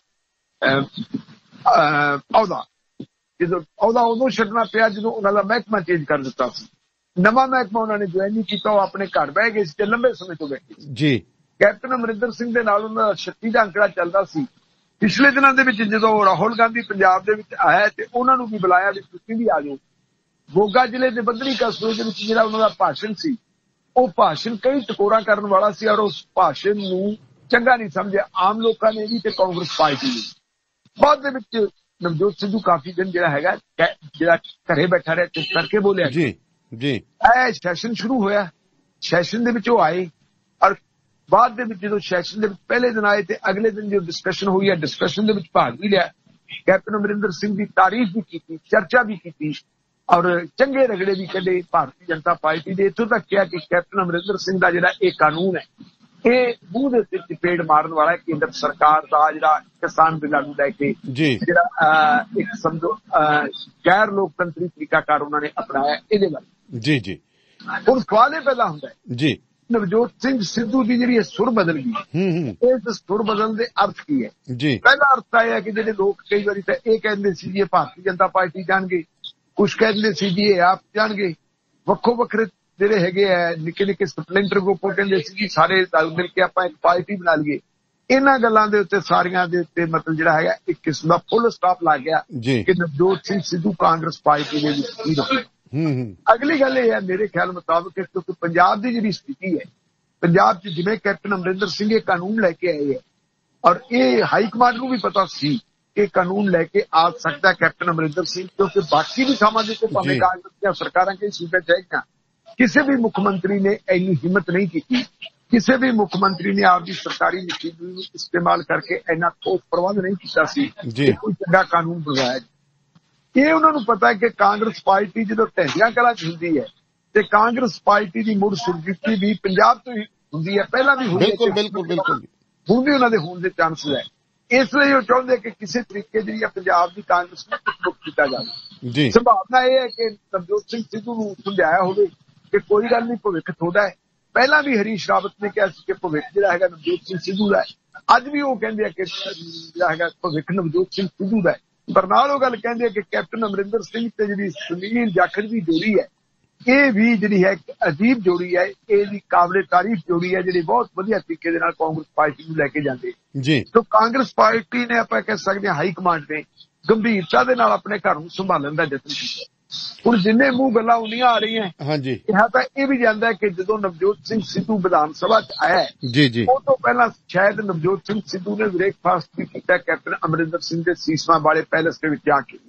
ਅਹੁਦਾ ਉਦੋਂ ਛੱਡਣਾ ਪਿਆ ਜਦੋਂ ਉਹਨਾਂ ਦਾ ਮਹਿਕਮਾ ਚੇਂਜ ਕਰ ਦਿੱਤਾ ਸੀ। ਨਵਾਂ ਮਹਿਕਮਾ ਉਹਨਾਂ ਨੇ ਜੁਆਇਨ ਨਹੀਂ ਕੀਤਾ, ਉਹ ਆਪਣੇ ਘਰ ਬਹਿ ਗਏ ਸੀ ਤੇ ਲੰਬੇ ਸਮੇਂ ਤੋਂ ਬੈਠੇ ਜੀ। ਕੈਪਟਨ ਅਮਰਿੰਦਰ ਸਿੰਘ ਦੇ ਨਾਲ ਉਹਨਾਂ ਦਾ 36 ਦਾ ਅੰਕੜਾ ਚੱਲਦਾ ਸੀ। ਪਿਛਲੇ ਦਿਨਾਂ ਦੇ ਵਿੱਚ ਜਦੋਂ ਰਾਹੁਲ ਗਾਂਧੀ ਪੰਜਾਬ ਦੇ ਵਿੱਚ ਆਇਆ ਤੇ ਉਹਨਾਂ ਨੂੰ ਵੀ ਬੁਲਾਇਆ ਵੀ ਤੁਸੀਂ ਵੀ ਆ ਜਾਓ। ਮੋਗਾ ਜ਼ਿਲ੍ਹੇ ਦੇ ਬੱਧਨੀ ਕਸਬੇ ਦੇ ਵਿੱਚ ਜਿਹੜਾ ਉਹਨਾਂ ਦਾ ਭਾਸ਼ਣ ਸੀ, ਉਹ ਭਾਸ਼ਣ ਕਈ ਟਕੋਰਾਂ ਕਰਨ ਵਾਲਾ ਸੀ ਔਰ ਉਸ ਭਾਸ਼ਣ ਨੂੰ ਚੰਗਾ ਨਹੀਂ ਸਮਝਿਆ ਆਮ ਲੋਕਾਂ ਨੇ ਵੀ ਤੇ ਕਾਂਗਰਸ ਪਾਰਟੀ ਨੇ। ਬਾਅਦ ਦੇ ਵਿੱਚ ਨਵਜੋਤ ਸਿੱਧੂ ਕਾਫੀ ਦਿਨ ਜਿਹੜਾ ਹੈਗਾ ਜਿਹੜਾ ਘਰੇ ਬੈਠਾ ਰਿਹਾ, ਚੁੱਪ ਕਰਕੇ ਬੋਲਿਆ ਜੀ। ਇਹ ਸੈਸ਼ਨ ਸ਼ੁਰੂ ਹੋਇਆ, ਸੈਸ਼ਨ ਦੇ ਵਿੱਚ ਉਹ ਆਏ ਔਰ ਬਾਅਦ ਦੇ ਵਿੱਚ ਜਦੋਂ ਸੈਸ਼ਨ ਦੇ ਵਿੱਚ ਪਹਿਲੇ ਦਿਨ ਆਏ ਤੇ ਅਗਲੇ ਦਿਨ ਜੋ ਡਿਸਕਸ਼ਨ ਹੋਈ ਹੈ, ਡਿਸਕਸ਼ਨ ਦੇ ਵਿੱਚ ਭਾਗ ਵੀ ਲਿਆ। ਕੈਪਟਨ ਅਮਰਿੰਦਰ ਸਿੰਘ ਦੀ ਤਾਰੀਫ ਵੀ ਕੀਤੀ, ਚਰਚਾ ਵੀ ਕੀਤੀ ਔਰ ਚੰਗੇ ਰਗੜੇ ਵੀ ਕੱਢੇ ਭਾਰਤੀ ਜਨਤਾ ਪਾਰਟੀ ਦੇ। ਇੱਥੋਂ ਤੱਕ ਕਿਹਾ ਕਿ ਕੈਪਟਨ ਅਮਰਿੰਦਰ ਸਿੰਘ ਦਾ ਜਿਹੜਾ ਇਹ ਕਾਨੂੰਨ ਹੈ ਇਹ ਮੂੰਹ ਦੇ ਉੱਤੇ ਚਪੇੜ ਮਾਰਨ ਵਾਲਾ ਹੈ। ਕੇਂਦਰ ਸਰਕਾਰ ਦਾ ਜਿਹੜਾ ਕਿਸਾਨ ਬਿੱਲਾਂ ਨੂੰ ਲੈ ਕੇ ਜਿਹੜਾ ਇੱਕ ਸਮਝੋ ਗੈਰ ਲੋਕਤੰਤਰੀ ਤਰੀਕਾਕਾਰ ਉਹਨਾਂ ਨੇ ਅਪਣਾਇਆ, ਇਹਦੇ ਬਾਰੇ ਜੀ ਹੁਣ ਸਵਾਲ ਇਹ ਪੈਦਾ ਹੁੰਦਾ ਹੈ ਜੀ ਨਵਜੋਤ ਸਿੰਘ ਸਿੱਧੂ ਦੀ ਜਿਹੜੀ ਸੁਰ ਬਦਲ ਗਈ, ਇਸ ਸੁਰ ਬਦਲਣ ਦੇ ਅਰਥ ਕੀ ਹੈ ਜੀ? ਪਹਿਲਾ ਅਰਥ ਇਹ ਹੈ ਕਿ ਜਿਹੜੇ ਲੋਕ ਕਈ ਵਾਰੀ ਤਾਂ ਇਹ ਕਹਿੰਦੇ ਸੀ ਜੀ ਇਹ ਭਾਰਤੀ ਜਨਤਾ ਪਾਰਟੀ ਜਾਣਗੇ, ਕੁਛ ਕਹਿੰਦੇ ਸੀ ਜੀ ਇਹ ਆਪ ਜਾਣਗੇ, ਵੱਖੋ ਵੱਖਰੇ ਜਿਹੜੇ ਹੈਗੇ ਹੈ ਨਿੱਕੇ ਨਿੱਕੇ ਸਪਲਿੰਟਰ ਗਰੁੱਪ ਕਹਿੰਦੇ ਸੀ ਜੀ ਸਾਰੇ ਮਿਲ ਕੇ ਆਪਾਂ ਇੱਕ ਪਾਰਟੀ ਬਣਾ ਲਈਏ। ਇਹਨਾਂ ਗੱਲਾਂ ਦੇ ਉੱਤੇ ਸਾਰੀਆਂ ਦੇ ਉੱਤੇ ਮਤਲਬ ਜਿਹੜਾ ਹੈਗਾ ਇੱਕ ਕਿਸਮ ਦਾ ਫੁੱਲ ਸਟਾਪ ਲੱਗ ਗਿਆ ਕਿ ਨਵਜੋਤ ਸਿੰਘ ਸਿੱਧੂ ਕਾਂਗਰਸ ਪਾਰਟੀ ਦੇ ਵਿੱਚ ਹੀ ਰਹੇ ਅਗਲੀ ਗੱਲ ਇਹ ਹੈ ਮੇਰੇ ਖਿਆਲ ਮੁਤਾਬਕ ਕਿਉਂਕਿ ਪੰਜਾਬ ਦੀ ਜਿਹੜੀ ਸਥਿਤੀ ਹੈ, ਪੰਜਾਬ 'ਚ ਜਿਵੇਂ ਕੈਪਟਨ ਅਮਰਿੰਦਰ ਸਿੰਘ ਇਹ ਕਾਨੂੰਨ ਲੈ ਕੇ ਆਏ ਹੈ ਔਰ ਇਹ ਹਾਈ ਕਮਾਂਡ ਨੂੰ ਵੀ ਪਤਾ ਸੀ ਕਿ ਕਾਨੂੰਨ ਲੈ ਕੇ ਆ ਸਕਦਾ ਕੈਪਟਨ ਅਮਰਿੰਦਰ ਸਿੰਘ, ਕਿਉਂਕਿ ਬਾਕੀ ਵੀ ਥਾਵਾਂ ਦੇ ਉੱਤੇ ਭਾਵੇਂ ਕਾਂਗਰਸ ਦੀਆਂ ਸਰਕਾਰਾਂ ਕਈ ਸੂਬੇ 'ਚ ਹੈਗੀਆਂ, ਕਿਸੇ ਵੀ ਮੁੱਖ ਮੰਤਰੀ ਨੇ ਇੰਨੀ ਹਿੰਮਤ ਨਹੀਂ ਕੀਤੀ, ਕਿਸੇ ਵੀ ਮੁੱਖ ਮੰਤਰੀ ਨੇ ਆਪਦੀ ਸਰਕਾਰੀ ਮਸ਼ੀਨਰੀ ਨੂੰ ਇਸਤੇਮਾਲ ਕਰਕੇ ਇੰਨਾ ਠੋਸ ਪ੍ਰਬੰਧ ਨਹੀਂ ਕੀਤਾ ਸੀ ਕਿ ਕੋਈ ਚੰਗਾ ਕਾਨੂੰਨ ਬਣਾਇਆ। ਇਹ ਉਹਨਾਂ ਨੂੰ ਪਤਾ ਹੈ ਕਿ ਕਾਂਗਰਸ ਪਾਰਟੀ ਜਦੋਂ ਢਹਿੰਦੀਆਂ ਕਲਾਂ 'ਚ ਹੁੰਦੀ ਹੈ ਤੇ ਕਾਂਗਰਸ ਪਾਰਟੀ ਦੀ ਮੁੜ ਸੁਰਜੀਤੀ ਵੀ ਪੰਜਾਬ ਤੋਂ ਹੀ ਹੁੰਦੀ ਹੈ, ਪਹਿਲਾਂ ਵੀ ਹੋਈ ਹੈ, ਬਿਲਕੁਲ ਹੁਣ ਵੀ ਉਹਨਾਂ ਦੇ ਹੋਣ ਦੇ ਚਾਂਸਸ ਹੈ। ਇਸ ਲਈ ਉਹ ਚਾਹੁੰਦੇ ਕਿ ਕਿਸੇ ਤਰੀਕੇ ਜਿਹੜੀ ਹੈ ਪੰਜਾਬ ਦੀ ਕਾਂਗਰਸ ਨੂੰ ਮੁਕਤ ਕੀਤਾ ਜਾਵੇ। ਸੰਭਾਵਨਾ ਇਹ ਹੈ ਕਿ ਨਵਜੋਤ ਸਿੰਘ ਸਿੱਧੂ ਨੂੰ ਸਮਝਾਇਆ ਹੋਵੇ ਕਿ ਕੋਈ ਗੱਲ ਨਹੀਂ, ਭਵਿੱਖ ਤੁਹਾਡਾ ਹੈ। ਪਹਿਲਾਂ ਵੀ ਹਰੀਸ਼ ਰਾਵਤ ਨੇ ਕਿਹਾ ਸੀ ਕਿ ਭਵਿੱਖ ਜਿਹੜਾ ਹੈਗਾ ਨਵਜੋਤ ਸਿੰਘ ਸਿੱਧੂ ਦਾ ਹੈ, ਅੱਜ ਵੀ ਉਹ ਕਹਿੰਦੇ ਆ ਕਿ ਜਿਹੜਾ ਹੈਗਾ ਭਵਿੱਖ ਨਵਜੋਤ ਸਿੰਘ ਸਿੱਧੂ ਦਾ ਹੈ। ਪਰ ਨਾਲ ਉਹ ਗੱਲ ਕਹਿੰਦੇ ਆ ਕਿ ਕੈਪਟਨ ਅਮਰਿੰਦਰ ਸਿੰਘ ਤੇ ਜਿਹੜੀ ਸੁਨੀਲ ਜਾਖੜ ਦੀ ਜੋੜੀ ਹੈ, ਇਹ ਵੀ ਜਿਹੜੀ ਹੈ ਅਜੀਬ ਜੋੜੀ ਹੈ, ਇਹਦੀ ਕਾਬਲੇ ਤਾਰੀਫ ਜੋੜੀ ਹੈ, ਜਿਹੜੀ ਬਹੁਤ ਵਧੀਆ ਤਰੀਕੇ ਦੇ ਨਾਲ ਕਾਂਗਰਸ ਪਾਰਟੀ ਨੂੰ ਲੈ ਕੇ ਜਾਂਦੇ ਜੀ। ਤਾਂ ਕਾਂਗਰਸ ਪਾਰਟੀ ਨੇ ਆਪਾਂ ਕਹਿ ਸਕਦੇ ਹਾਂ ਹਾਈ ਕਮਾਂਡ ਨੇ ਗੰਭੀਰਤਾ ਦੇ ਨਾਲ ਆਪਣੇ ਘਰ ਨੂੰ ਸੰਭਾਲਣ ਦਾ ਯਤਨ ਕੀਤਾ। ਹੁਣ ਜਿੰਨੇ ਮੂੰਹ ਗੱਲਾਂ ਉਨੀਆਂ ਆ ਰਹੀਆਂ ਕਿਹਾ ਤਾਂ ਇਹ ਵੀ ਜਾਂਦਾ ਕਿ ਜਦੋਂ ਨਵਜੋਤ ਸਿੰਘ ਸਿੱਧੂ ਵਿਧਾਨ ਸਭਾ 'ਚ ਆਇਆ ਉਹ ਤੋਂ ਪਹਿਲਾਂ ਸ਼ਾਇਦ ਨਵਜੋਤ ਸਿੰਘ ਸਿੱਧੂ ਨੇ ਬ੍ਰੇਕਫਾਸਟ ਵੀ ਕੀਤਾ ਕੈਪਟਨ ਅਮਰਿੰਦਰ ਸਿੰਘ ਦੇ ਸੀਸਮਾਂ ਵਾਲੇ ਪੈਲੇਸ ਦੇ ਵਿੱਚ ਜਾ ਕੇ।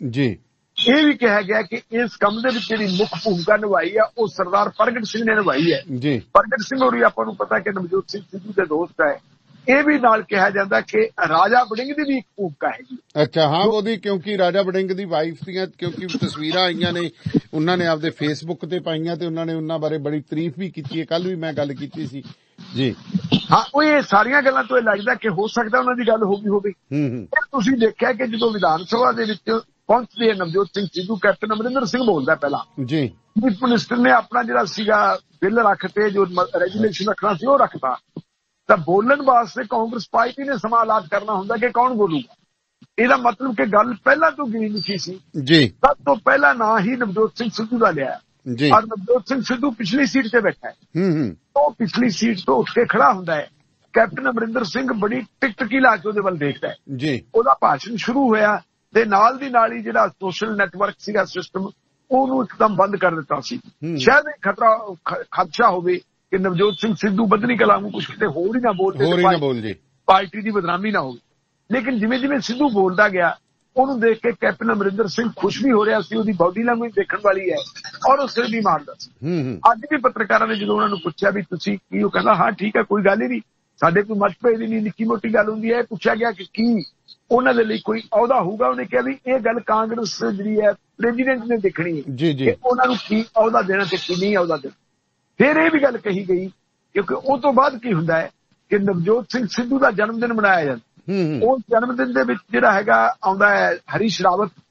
ਇਹ ਵੀ ਕਿਹਾ ਗਿਆ ਕਿ ਇਸ ਕੰਮ ਦੇ ਵਿੱਚ ਜਿਹੜੀ ਮੁੱਖ ਭੂਮਿਕਾ ਨਿਭਾਈ ਆ ਉਹ ਸਰਦਾਰ ਪ੍ਰਗਟ ਸਿੰਘ ਨੇ ਨਿਭਾਈ ਹੈ। ਪ੍ਰਗਟ ਸਿੰਘ ਹੋਰੀ ਆਪਾਂ ਨੂੰ ਪਤਾ ਕਿ ਨਵਜੋਤ ਸਿੰਘ ਸਿੱਧੂ ਦੇ ਦੋਸਤ ਹੈ। ਇਹ ਵੀ ਨਾਲ ਕਿਹਾ ਜਾਂਦਾ ਕਿ ਰਾਜਾ ਵੜਿੰਗ ਦੀ ਵੀ ਇੱਕ ਭੂਮਿਕਾ ਹੈਗੀ। ਅੱਛਾ, ਹਾਂ, ਉਹਦੀ ਕਿਉਂਕਿ ਰਾਜਾ ਵੜਿੰਗ ਦੀ ਵਾਈਫ ਦੀਆਂ ਕਿਉਂਕਿ ਤਸਵੀਰਾਂ ਆਈਆਂ ਨੇ, ਉਹਨਾਂ ਨੇ ਆਪਦੇ ਫੇਸਬੁੱਕ ਤੇ ਪਾਈਆਂ ਤੇ ਉਹਨਾਂ ਨੇ ਉਹਨਾਂ ਬਾਰੇ ਬੜੀ ਤਾਰੀਫ ਵੀ ਕੀਤੀ ਹੈ। ਕੱਲ ਵੀ ਮੈਂ ਗੱਲ ਕੀਤੀ ਸੀ ਜੀ। ਹਾਂ, ਉਹ ਇਹ ਸਾਰੀਆਂ ਗੱਲਾਂ ਤੋਂ ਇਹ ਲੱਗਦਾ ਕਿ ਹੋ ਸਕਦਾ ਉਹਨਾਂ ਦੀ ਗੱਲ ਹੋ ਗਈ ਹੋਵੇ। ਤੁਸੀਂ ਦੇਖਿਆ ਕਿ ਜਦੋਂ ਵਿਧਾਨ ਸਭਾ ਦੇ ਵਿੱਚ ਪਹੁੰਚਦੇ ਨਵਜੋਤ ਸਿੰਘ ਸਿੱਧੂ, ਕੈਪਟਨ ਅਮਰਿੰਦਰ ਸਿੰਘ ਬੋਲਦਾ ਪਹਿਲਾਂ ਜੀ, ਚੀਫ ਮਿਨਿਸਟਰ ਨੇ ਆਪਣਾ ਜਿਹੜਾ ਸੀਗਾ ਬਿੱਲ ਰੱਖਤੇ, ਜੋ ਰੈਗੂਲੇਸ਼ਨ ਰੱਖਣਾ ਸੀ ਉਹ ਰੱਖਤਾ, ਤਾਂ ਬੋਲਣ ਵਾਸਤੇ ਕਾਂਗਰਸ ਪਾਰਟੀ ਨੇ ਸਮਾਂ ਅਲਾਟ ਕਰਨਾ ਹੁੰਦਾ ਕਿ ਕੌਣ ਬੋਲੂਗਾ। ਇਹਦਾ ਮਤਲਬ ਕਿ ਗੱਲ ਪਹਿਲਾਂ ਤੋਂ ਗਈ ਲਿਖੀ ਸੀ ਜੀ। ਸਭ ਤੋਂ ਪਹਿਲਾਂ ਨਾਂ ਹੀ ਨਵਜੋਤ ਸਿੰਘ ਸਿੱਧੂ ਦਾ ਲਿਆ ਔਰ ਨਵਜੋਤ ਸਿੰਘ ਸਿੱਧੂ ਪਿਛਲੀ ਸੀਟ ਤੇ ਬੈਠਾ ਹੈ। ਉਹ ਪਿਛਲੀ ਸੀਟ ਤੋਂ ਉੱਠ ਕੇ ਖੜਾ ਹੁੰਦਾ ਹੈ। ਕੈਪਟਨ ਅਮਰਿੰਦਰ ਸਿੰਘ ਬੜੀ ਟਿਕਟਕੀ ਲਾ ਕੇ ਉਹਦੇ ਵੱਲ ਦੇਖਦਾ ਹੈ। ਉਹਦਾ ਭਾਸ਼ਣ ਸ਼ੁਰੂ ਹੋਇਆ ਤੇ ਨਾਲ ਦੀ ਨਾਲ ਹੀ ਜਿਹੜਾ ਸੋਸ਼ਲ ਨੈਟਵਰਕ ਸੀਗਾ ਸਿਸਟਮ, ਉਹਨੂੰ ਇੱਕਦਮ ਬੰਦ ਕਰ ਦਿੱਤਾ ਸੀ। ਸ਼ਾਇਦ ਇਹ ਖਦਸ਼ਾ ਹੋਵੇ ਕਿ ਨਵਜੋਤ ਸਿੰਘ ਸਿੱਧੂ ਬਦਨੀ ਕਲਾਂ ਨੂੰ ਕੁਝ ਕਿਤੇ ਹੋਰ ਹੀ ਨਾ ਬੋਲਦੇ, ਪਾਰਟੀ ਦੀ ਬਦਨਾਮੀ ਨਾ ਹੋਵੇ। ਲੇਕਿਨ ਜਿਵੇਂ ਜਿਵੇਂ ਸਿੱਧੂ ਬੋਲਦਾ ਗਿਆ, ਉਹਨੂੰ ਦੇਖ ਕੇ ਕੈਪਟਨ ਅਮਰਿੰਦਰ ਸਿੰਘ ਖੁਸ਼ ਵੀ ਹੋ ਰਿਹਾ ਸੀ। ਉਹਦੀ ਬਾਡੀ ਲੈਂਗੁਏਜ ਦੇਖਣ ਵਾਲੀ ਹੈ ਔਰ ਉਹ ਸਿਰ ਵੀ ਮਾਰਦਾ ਸੀ। ਅੱਜ ਵੀ ਪੱਤਰਕਾਰਾਂ ਨੇ ਜਦੋਂ ਉਹਨਾਂ ਨੂੰ ਪੁੱਛਿਆ ਵੀ ਤੁਸੀਂ ਕੀ, ਉਹ ਕਹਿੰਦਾ ਹਾਂ ਠੀਕ ਹੈ, ਕੋਈ ਗੱਲ ਹੀ ਨਹੀਂ, ਸਾਡੇ ਕੋਈ ਮਤਭੇਦ ਦੀ ਨਹੀਂ, ਨਿੱਕੀ ਮੋਟੀ ਗੱਲ ਹੁੰਦੀ ਹੈ। ਪੁੱਛਿਆ ਗਿਆ ਕਿ ਕੀ ਉਹਨਾਂ ਦੇ ਲਈ ਕੋਈ ਅਹੁਦਾ ਹੋਊਗਾ, ਉਹਨੇ ਕਿਹਾ ਵੀ ਇਹ ਗੱਲ ਕਾਂਗਰਸ ਜਿਹੜੀ ਹੈ ਪ੍ਰੈਜ਼ੀਡੈਂਟ ਨੇ ਦੇਖਣੀ ਹੈ ਕਿ ਉਹਨਾਂ ਨੂੰ ਕੀ ਅਹੁਦਾ ਦੇਣਾ ਤੇ ਕੀ ਨਹੀਂ ਅਹੁਦਾ ਦੇਣਾ। ਫਿਰ ਇਹ ਵੀ ਗੱਲ ਕਹੀ ਗਈ ਕਿਉਂਕਿ ਉਹ ਤੋਂ ਬਾਅਦ ਕੀ ਹੁੰਦਾ ਹੈ ਕਿ ਨਵਜੋਤ ਸਿੰਘ ਸਿੱਧੂ ਦਾ ਜਨਮ ਦਿਨ ਮਨਾਇਆ ਜਾਂਦਾ। ਉਸ ਜਨਮ ਦਿਨ ਦੇ ਵਿੱਚ ਜਿਹੜਾ ਹੈਗਾ ਆਉਂਦਾ ਹੈ ਹਰੀਸ਼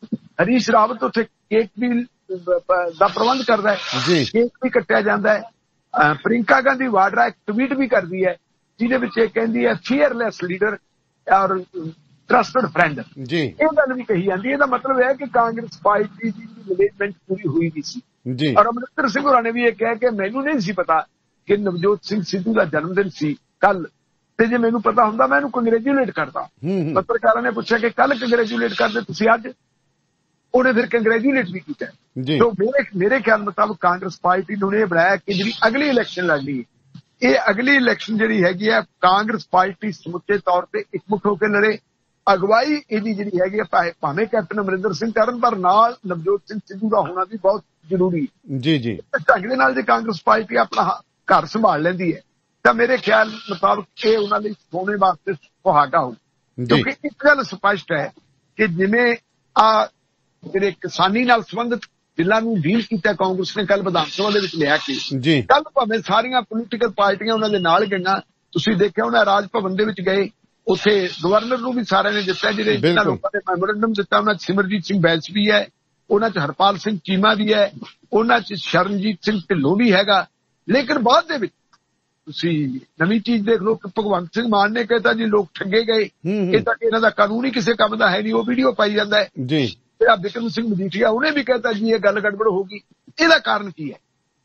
ਰਾਵਤ ਉੱਥੇ ਕੇਕ ਵੀ ਦਾ ਪ੍ਰਬੰਧ ਕਰਦਾ ਹੈ, ਕੇਕ ਵੀ ਕੱਟਿਆ ਜਾਂਦਾ ਹੈ। ਪ੍ਰਿੰਕਾ ਗਾਂਧੀ ਵਾਡਰਾ ਇੱਕ ਟਵੀਟ ਵੀ ਕਰਦੀ ਹੈ ਜਿਹਦੇ ਵਿੱਚ ਇਹ ਕਹਿੰਦੀ ਹੈ ਫੀਅਰਲੈਸ ਲੀਡਰ ਔਰ ਟਰਸਟਡ ਫਰੈਂਡ। ਇਹ ਗੱਲ ਵੀ ਕਹੀ ਜਾਂਦੀ ਹੈ। ਇਹਦਾ ਮਤਲਬ ਹੈ ਕਿ ਕਾਂਗਰਸ ਪਾਰਟੀ ਦੀ ਮੈਨੇਜਮੈਂਟ ਪੂਰੀ ਹੋਈ ਵੀ ਸੀ। ਔਰ ਅਮਰਿੰਦਰ ਸਿੰਘ ਹੋਰਾਂ ਨੇ ਵੀ ਇਹ ਕਿਹਾ ਕਿ ਮੈਨੂੰ ਨਹੀਂ ਸੀ ਪਤਾ ਕਿ ਨਵਜੋਤ ਸਿੰਘ ਸਿੱਧੂ ਦਾ ਜਨਮ ਦਿਨ ਸੀ ਕੱਲ, ਤੇ ਜੇ ਮੈਨੂੰ ਪਤਾ ਹੁੰਦਾ ਮੈਂ ਇਹਨੂੰ ਕੰਗ੍ਰੈਚੁਲੇਟ ਕਰਦਾ। ਪੱਤਰਕਾਰਾਂ ਨੇ ਪੁੱਛਿਆ ਕਿ ਕੱਲ ਕੰਗ੍ਰੈਚੁਲੇਟ ਕਰਦੇ ਤੁਸੀਂ, ਅੱਜ ਉਹਨੇ ਫਿਰ ਕੰਗ੍ਰੈਚੁਲੇਟ ਵੀ ਕੀਤਾ। तो मेरे ख्याल मुताबिक कांग्रेस पार्टी ने बनाया कि जी अगली इलेक्शन लड़नी है, ये अगली इलेक्शन जी हैगी है कांग्रेस पार्टी समुचे तौर पर एकमुठ होकर लड़े। अगवाई इहदी जी हैगी भावें कैप्टन अमरिंदर सिंह करन पर नाल नवजोत सिंह सिद्धू का होना भी बहुत जरूरी है। जी जी ढंग दे नाल जे कांग्रेस पार्टी अपना घर संभाल लैंदी है तो मेरे ख्याल मुताबिक ये उन्होंने सोने वास्ते सुहागा हो, क्योंकि एक गल स्पष्ट है कि जिवें आ जिहड़े किसानी नाल संबंधित बिल्लां नूं डील कीता कांग्रेस ने कल विधान सभा दे विच लिया के कल भावें सारियां पोलीटिकल पार्टियां उन्हां दे नाल गईयां, तुसीं देखिआ उन्हां राज भवन दे विच गए, उत्थे गवर्नर नूं भी सारिਆਂ ने दित्ता, जिहड़े जिन्हां लोकां ने मैमोरेंडम दित्ता उन्हां सिमरजीत सिंह बैस भी है, उन्हां च हरपाल सिंह चीमा भी है, उन्हां च शरणजीत सिंह ढिल्लों भी हैगा। लेकिन बाद दे विच तुसीं नवीं चीज देख लो कि भगवंत सिंह मान ने कहता जी लोग ठगे गए, ये तां इन्हां दा कानून ही किसी काम दा है नहीं, वो वीडियो पाई जांदा है जी। बिक्रम सिंह मजीठिया उन्हें भी कहता जी ये गल गड़बड़ होगी, ਇਹਦਾ ਕਾਰਨ ਕੀ ਹੈ?